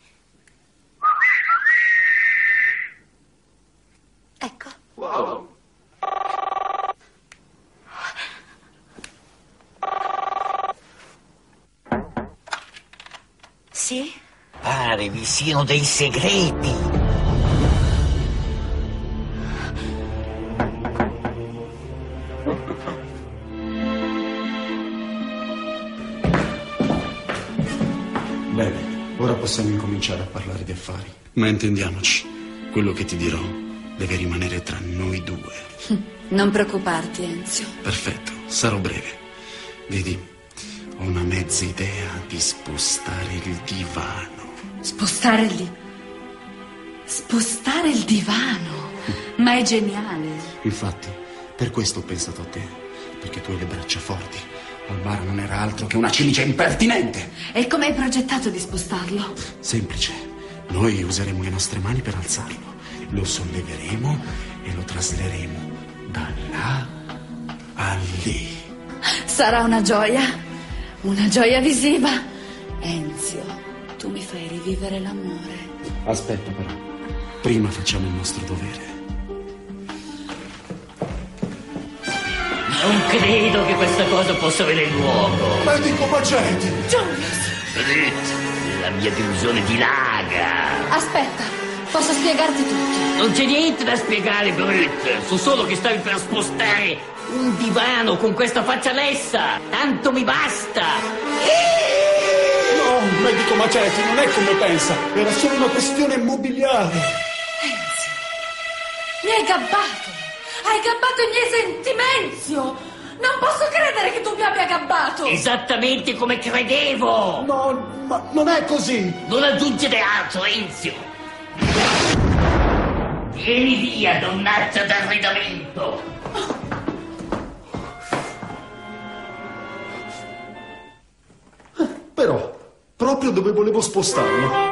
Ecco. Wow. Sì? Pare vi siano dei segreti. Bene, ora possiamo incominciare a parlare di affari. Ma intendiamoci, quello che ti dirò deve rimanere tra noi due. Non preoccuparti, Enzio. Perfetto, sarò breve. Vedi, ho una mezza idea di spostare il divano. Spostare lì. Spostare il divano. Ma è geniale. Infatti, per questo ho pensato a te. Perché tu hai le braccia forti. Albara non era altro che una cilicia impertinente. E come hai progettato di spostarlo? Semplice. Noi useremo le nostre mani per alzarlo. Lo solleveremo e lo trasleremo da là a lì. Sarà una gioia. Una gioia visiva. Enzio, tu mi fai rivivere l'amore. Aspetta però. Prima facciamo il nostro dovere. Non credo che questa cosa possa avere luogo. Medico Macetti! Julius! Brut, la mia delusione dilaga. Aspetta, posso spiegarti tutto. Non c'è niente da spiegare, Brut. So solo che stavi per spostare un divano con questa faccia lessa. Tanto mi basta. No, medico Macetti, non è come pensa. Era solo una questione immobiliare. Enzio, mi hai gabbato. Hai gabbato i miei sentimenti! Non posso credere che tu mi abbia gabbato! Esattamente come credevo! No, ma non è così! Non aggiungere altro, Enzio! Vieni via, donnaccia d'arredamento! Però, proprio dove volevo spostarlo.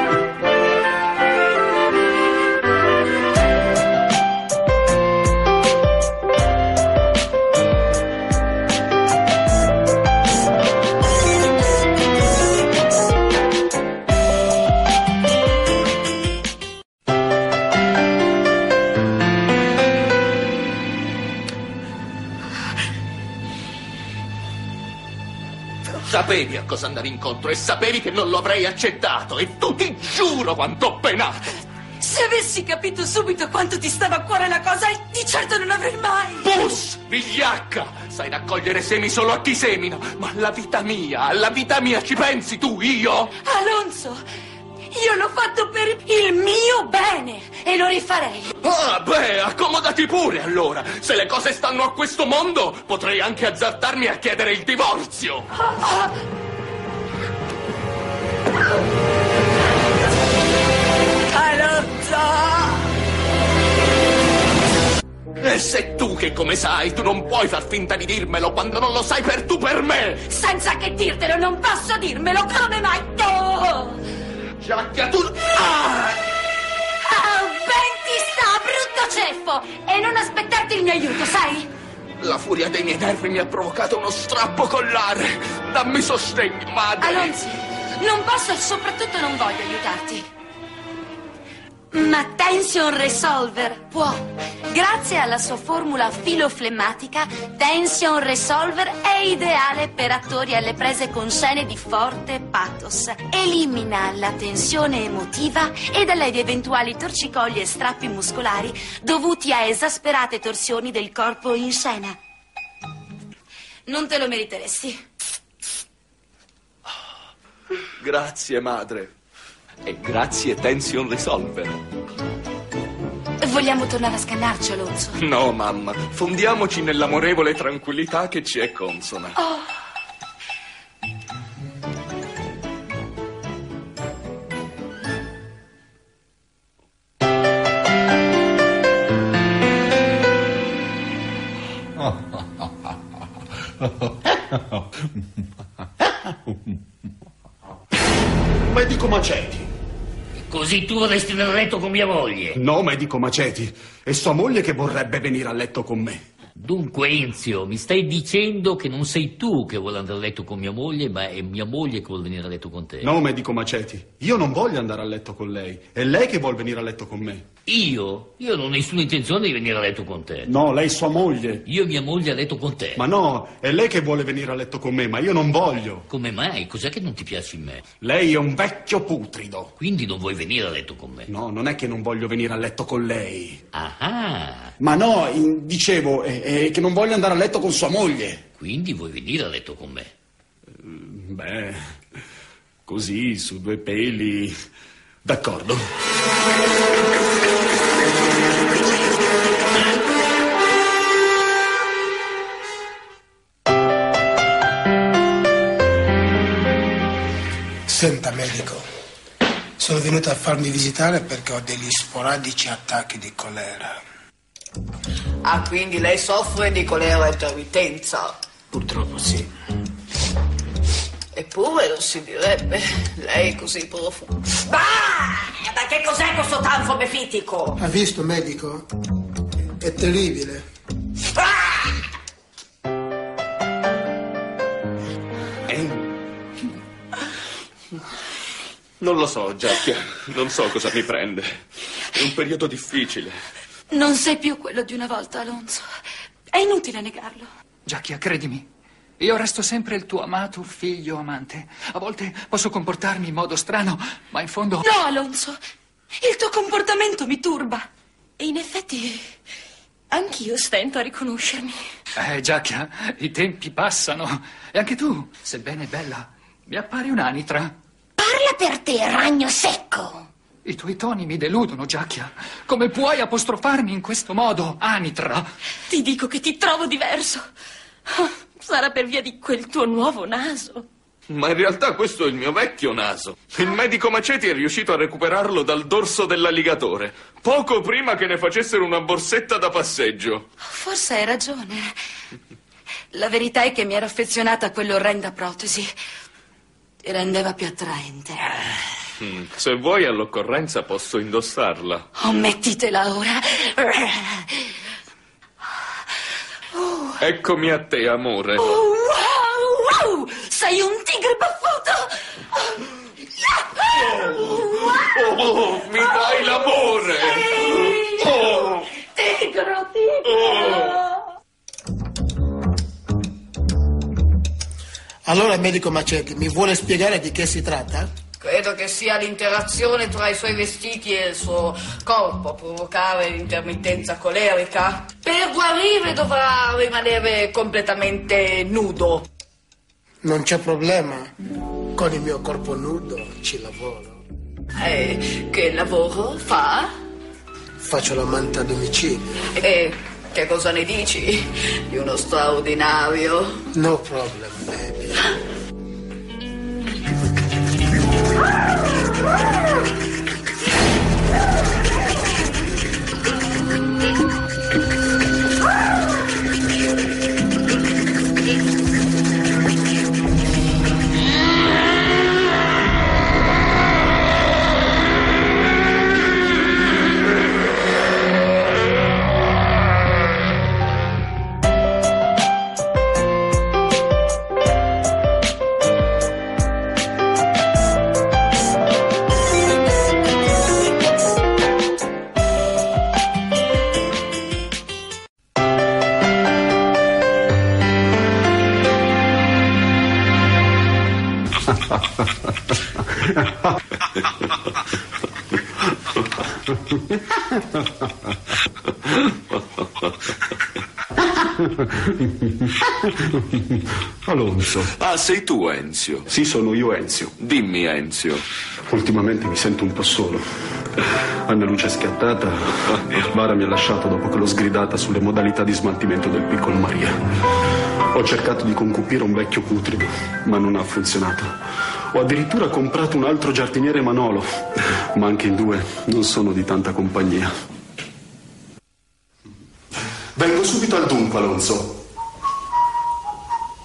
Sapevi a cosa andare incontro e sapevi che non lo avrei accettato e tu ti giuro quanto ho penato. Se avessi capito subito quanto ti stava a cuore la cosa, di certo non avrei mai... Pus, vigliacca! Sai raccogliere semi solo a chi semina, ma alla vita mia, alla vita mia ci pensi tu, io? Alonso, io l'ho fatto per il mio bene e lo rifarei. Ah, beh, accomodati pure allora. Se le cose stanno a questo mondo, potrei anche azzardarmi a chiedere il divorzio. Ah, ah. E se tu che come sai, tu non puoi far finta di dirmelo quando non lo sai per tu per me. Senza che dirtelo, non posso dirmelo, come mai tu? Giacchia, tu... Ah! Oh, ben ti sta, brutto ceffo! E non aspettarti il mio aiuto, sai? La furia dei miei nervi mi ha provocato uno strappo collare. Dammi sostegno, madre. Alonso, non posso e soprattutto non voglio aiutarti. Ma Tension Resolver può. Grazie alla sua formula filoflemmatica, Tension Resolver è ideale per attori alle prese con scene di forte pathos. Elimina la tensione emotiva e dalle eventuali torcicolli e strappi muscolari dovuti a esasperate torsioni del corpo in scena. Non te lo meriteresti. Grazie, madre. E grazie, Tension Resolver. Vogliamo tornare a scannarci, Alonso? No, mamma. Fondiamoci nell'amorevole tranquillità che ci è consona. Oh. Medico Maceti. Così tu vorresti andare a letto con mia moglie? No, medico Maceti. È sua moglie che vorrebbe venire a letto con me. Dunque, Enzio, mi stai dicendo che non sei tu che vuole andare a letto con mia moglie, ma è mia moglie che vuole venire a letto con te? No, medico Maceti. Io non voglio andare a letto con lei. È lei che vuole venire a letto con me. Io? Io non ho nessuna intenzione di venire a letto con te. No, lei è sua moglie. Io e mia moglie a letto con te. Ma no, è lei che vuole venire a letto con me, ma io non voglio. Come mai? Cos'è che non ti piace in me? Lei è un vecchio putrido. Quindi non vuoi venire a letto con me? No, non è che non voglio venire a letto con lei. Ah. Ma no, in- dicevo, è, è che non voglio andare a letto con sua moglie. Quindi vuoi venire a letto con me? Beh, così, su due peli. D'accordo. Senta, medico, sono venuto a farmi visitare perché ho degli sporadici attacchi di colera. Ah, quindi lei soffre di colera a intermittenza? Purtroppo sì. Eppure non si direbbe, lei così profondo. Bah! Ma che cos'è questo tanfo mefitico? Ha visto, medico? È terribile. Non lo so, Giacchia. Non so cosa mi prende. È un periodo difficile. Non sei più quello di una volta, Alonso. È inutile negarlo. Giacchia, credimi. Io resto sempre il tuo amato figlio amante. A volte posso comportarmi in modo strano, ma in fondo... No, Alonso. Il tuo comportamento mi turba. E in effetti anch'io stento a riconoscermi. Eh, Giacchia, i tempi passano. E anche tu, sebbene bella, mi appari un'anitra. Parla per te, ragno secco. I tuoi toni mi deludono, Giacchia. Come puoi apostrofarmi in questo modo, anitra? Ti dico che ti trovo diverso. Sarà per via di quel tuo nuovo naso. Ma in realtà questo è il mio vecchio naso. Il medico Maceti è riuscito a recuperarlo dal dorso dell'alligatore, poco prima che ne facessero una borsetta da passeggio. Forse hai ragione. La verità è che mi ero affezionata a quell'orrenda protesi. Ti rendeva più attraente. Mm, se vuoi, all'occorrenza posso indossarla. Oh, mettitela ora. Oh. Eccomi a te, amore. Oh, wow, wow! Sei un tigre baffuto! Oh, oh, mi fai l'amore! Oh. Tigro, tigro! Allora, medico Maceti, mi vuole spiegare di che si tratta? Credo che sia l'interazione tra i suoi vestiti e il suo corpo a provocare l'intermittenza colerica. Per guarire dovrà rimanere completamente nudo. Non c'è problema. Con il mio corpo nudo ci lavoro. E che lavoro fa? Faccio l'amante a domicilio. E che cosa ne dici di uno straordinario? No problem, baby. Alonso. Ah, sei tu, Enzio? Sì, sono io, Enzio. Dimmi, Enzio. Ultimamente mi sento un po' solo. Anna Luce è scattata e Vara mi ha lasciato dopo che l'ho sgridata sulle modalità di smaltimento del piccolo Maria. Ho cercato di concupire un vecchio putrido, ma non ha funzionato. Ho addirittura comprato un altro giardiniere Manolo, ma anche in due non sono di tanta compagnia. Vengo subito al dunque, Alonso.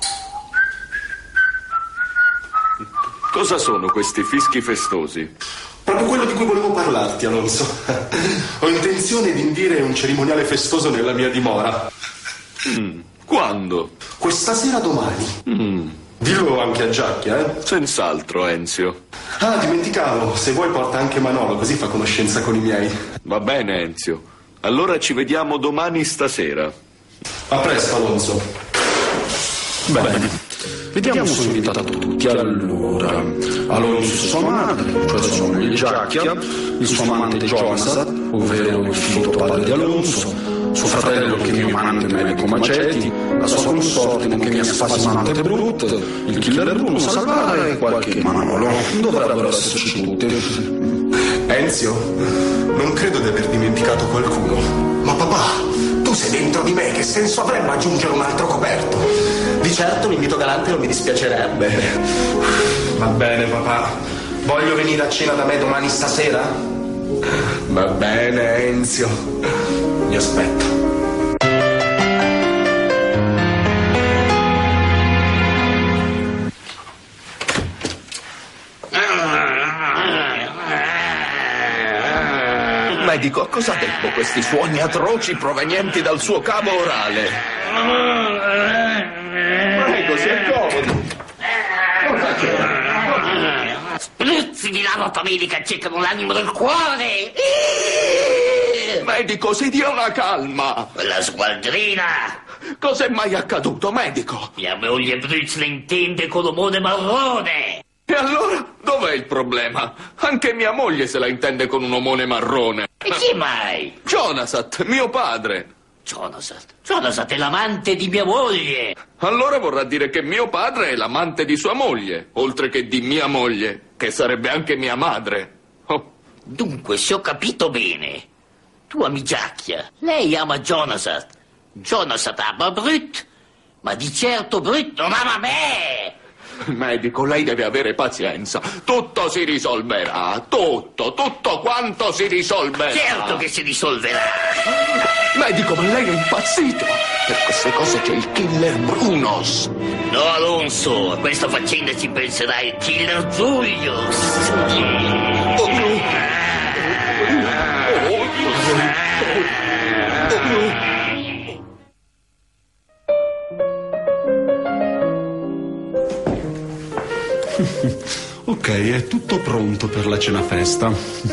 Cosa sono questi fischi festosi? Proprio quello di cui volevo parlarti, Alonso. Ho intenzione di indire un cerimoniale festoso nella mia dimora. Mm, quando? Questa sera domani. Mm. Dillo anche a Giacchia, eh? Senz'altro, Enzio. Ah, dimenticavo, se vuoi porta anche Manolo, così fa conoscenza con i miei. Va bene, Enzio. Allora ci vediamo domani stasera. A presto, Alonso. Bene. Vediamo subito a tutti. Allora, Alonso e sua madre, cioè sua moglie Giacchia, il suo amante Jonathan, ovvero il figlio padre di Alonso, suo fratello che è mio amante medico Maceti, la sua consorte nonché mia spasimante Brut, il killer Bruno Salvare e qualche Manolo. Dovrebbero esserci tutti. Enzio, non credo di aver dimenticato qualcuno. Ma papà, tu sei dentro di me, che senso avrebbe aggiungere un altro coperto? Di certo l'invito galante non mi dispiacerebbe. Va bene, papà. Voglio venire a cena da me domani stasera? Va bene, Enzio. Mi aspetto. Medico, a cosa debbo questi suoni atroci provenienti dal suo cavo orale? Prego, si accomodi. Spruzzi di lava famiglia che cercano l'animo del cuore. Medico, si dia una calma. La sgualdrina. Cos'è mai accaduto, medico? Mia moglie Bruz le intende con l'omone marrone. E allora, dov'è il problema? Anche mia moglie se la intende con un omone marrone. E chi mai? Jonathan, mio padre. Jonathan? Jonathan è l'amante di mia moglie. Allora vorrà dire che mio padre è l'amante di sua moglie, oltre che di mia moglie, che sarebbe anche mia madre. Oh. Dunque, se ho capito bene, tu ami Giacchia, lei ama Jonathan. Jonathan ama Brut, ma di certo Brut non ama me. Medico, lei deve avere pazienza. Tutto si risolverà. Tutto, tutto quanto si risolverà. Certo che si risolverà. Medico, ma lei è impazzito. Per queste cose c'è il killer Brunos. No, Alonso, a questa faccenda ci penserà il killer Julius. Oh, no. Oh, no. Ok, è tutto pronto per la cena festa.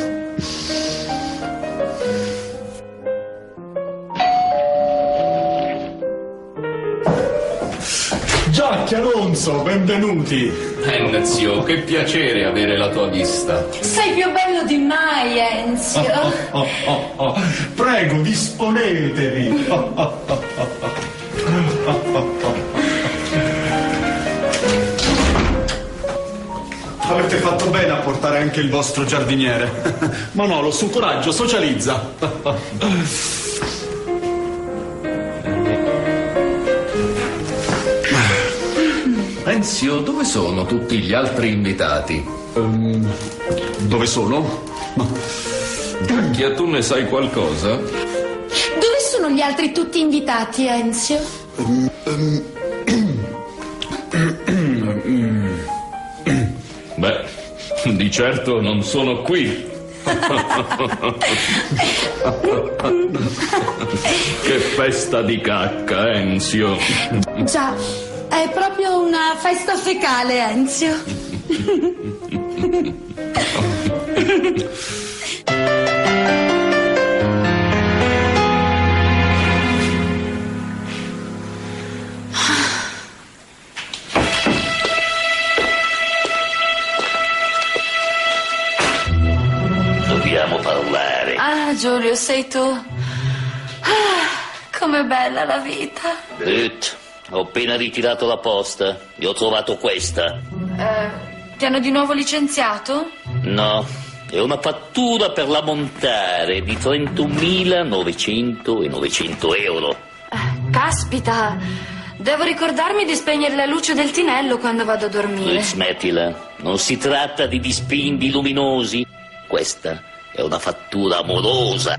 Giacchia, Alonso, benvenuti. Enzio, che piacere avere la tua vista. Sei più bello di mai, Enzio. Oh, oh, oh, oh. Prego, disponetevi. Oh, oh, oh, oh. Avete fatto bene a portare anche il vostro giardiniere. Manolo, su, coraggio, socializza. Enzio, dove sono tutti gli altri invitati? Um, dove sono? Giacchia, tu ne sai qualcosa? Dove sono gli altri tutti invitati, Enzio? Um, um, Beh, di certo non sono qui. Che festa di cacca, Enzio. Già, è proprio una festa fecale, Enzio. Dobbiamo parlare. Ah, Giulio, sei tu? Ah, com'è bella la vita. Brut, ho appena ritirato la posta e ho trovato questa. Eh, ti hanno di nuovo licenziato? No, è una fattura per la montare di trentunomilanovecento e novecento euro. Eh, caspita, devo ricordarmi di spegnere la luce del tinello quando vado a dormire. Brut, smettila, non si tratta di dispendi luminosi. Questa è una fattura amorosa.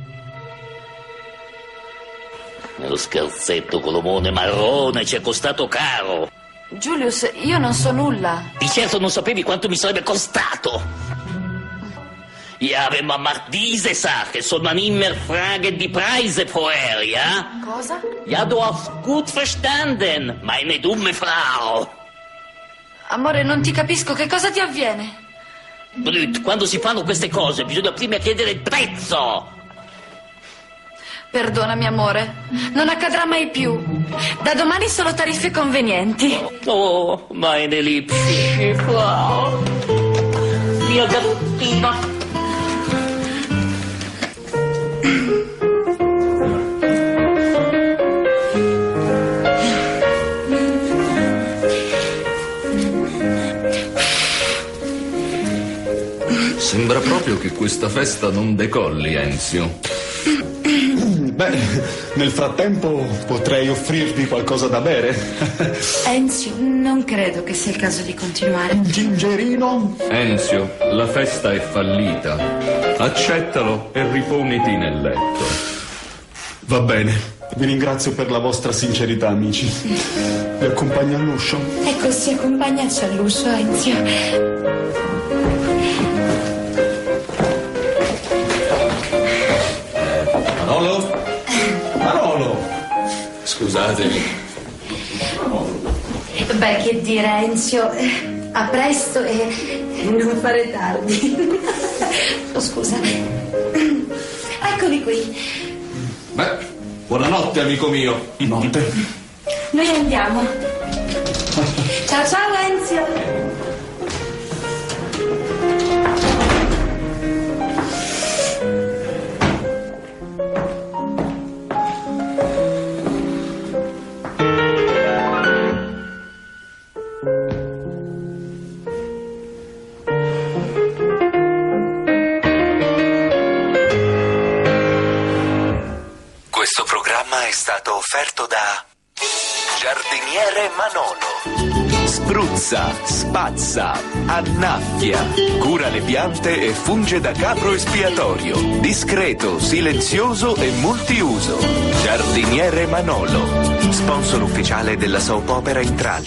Nello scherzetto con l'omone marrone ci è costato caro. Julius, io non so nulla. Di certo non sapevi quanto mi sarebbe costato. Ja, wenn man macht diese Sache, soll man immer fragen die Preise vorher, ja? Cosa? Ja, du hast gut verstanden, meine dumme Frau. Amore, non ti capisco, che cosa ti avviene? Brut, quando si fanno queste cose bisogna prima chiedere il prezzo. Perdonami, amore, non accadrà mai più. Da domani solo tariffe convenienti. Oh, meine liebste Frau. Mia gattina. Sembra proprio che questa festa non decolli, Enzio. Beh, nel frattempo potrei offrirvi qualcosa da bere. Enzio, non credo che sia il caso di continuare. Un gingerino? Enzio, la festa è fallita. Accettalo e riponiti nel letto. Va bene, vi ringrazio per la vostra sincerità, amici. Vi accompagno all'uscio? Ecco, si accompagnaci all'uscio, Enzio. Manolo? Manolo! Scusatemi. Beh, che dire, Enzio, a presto e non fare tardi. Oh, scusa. Eccoli qui. Beh, buonanotte, amico mio. Notte. Noi andiamo. Ciao, ciao, Enzio. Questo programma è stato offerto da Giardiniere Manolo. Spruzza, spazza, annaffia, cura le piante e funge da capro espiatorio. Discreto, silenzioso e multiuso. Giardiniere Manolo, sponsor ufficiale della soap opera Intralci.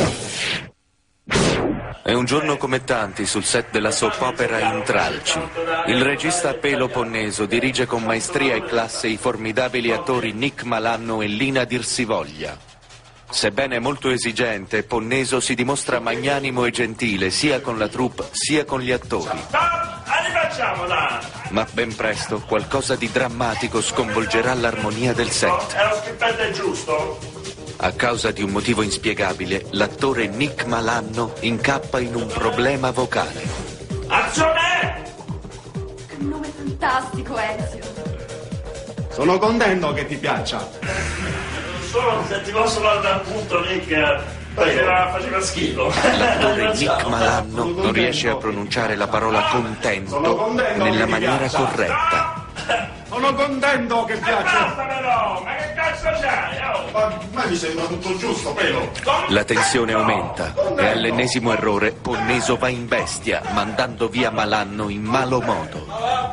È un giorno come tanti sul set della soap opera Intralci. Il regista Pelo Ponneso dirige con maestria e classe i formidabili attori Nick Malanno e Lina Dirsivoglia. Sebbene molto esigente, Ponneso si dimostra magnanimo e gentile sia con la troupe sia con gli attori. Rifacciamola! Ma ben presto qualcosa di drammatico sconvolgerà l'armonia del set. È lo stipendio giusto? A causa di un motivo inspiegabile, l'attore Nick Malanno incappa in un problema vocale. Azione! Che nome fantastico, Enzio. Sono contento che ti piaccia. Solo se ti posso dare appunto, Nick, faceva, faceva schifo. L'attore Nick Malanno non riesce a pronunciare la parola contento nella maniera corretta. Sono contento che piaccia. Basta però, ma che cazzo c'hai? Oh? Ma, ma mi sembra tutto giusto, Pelo. La tensione aumenta e all'ennesimo errore Ponneso va in bestia, mandando via Malanno in malo modo.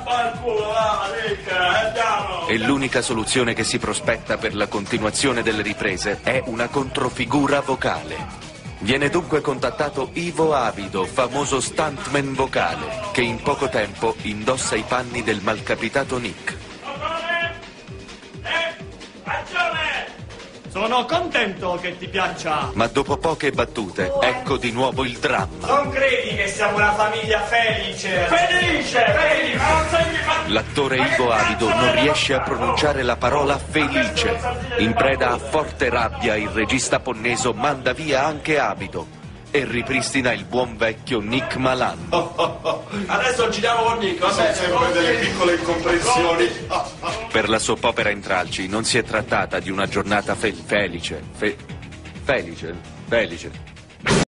E l'unica soluzione che si prospetta per la continuazione delle riprese è una controfigura vocale. Viene dunque contattato Ivo Avido, famoso stuntman vocale, che in poco tempo indossa i panni del malcapitato Nick. Sono contento che ti piaccia. Ma dopo poche battute, ecco di nuovo il dramma. Non credi che siamo una famiglia felice? Felice, felice, ma non sei di... L'attore Ivo Avido non riesce a pronunciare la parola felice. In preda a forte rabbia, il regista Ponneso manda via anche Avido e ripristina il buon vecchio Nick Malanno. Adesso giriamo con Nick, vabbè, sempre delle piccole incomprensioni. Per la soap opera Intralci non si è trattata di una giornata fe- felice, fe- felice, felice.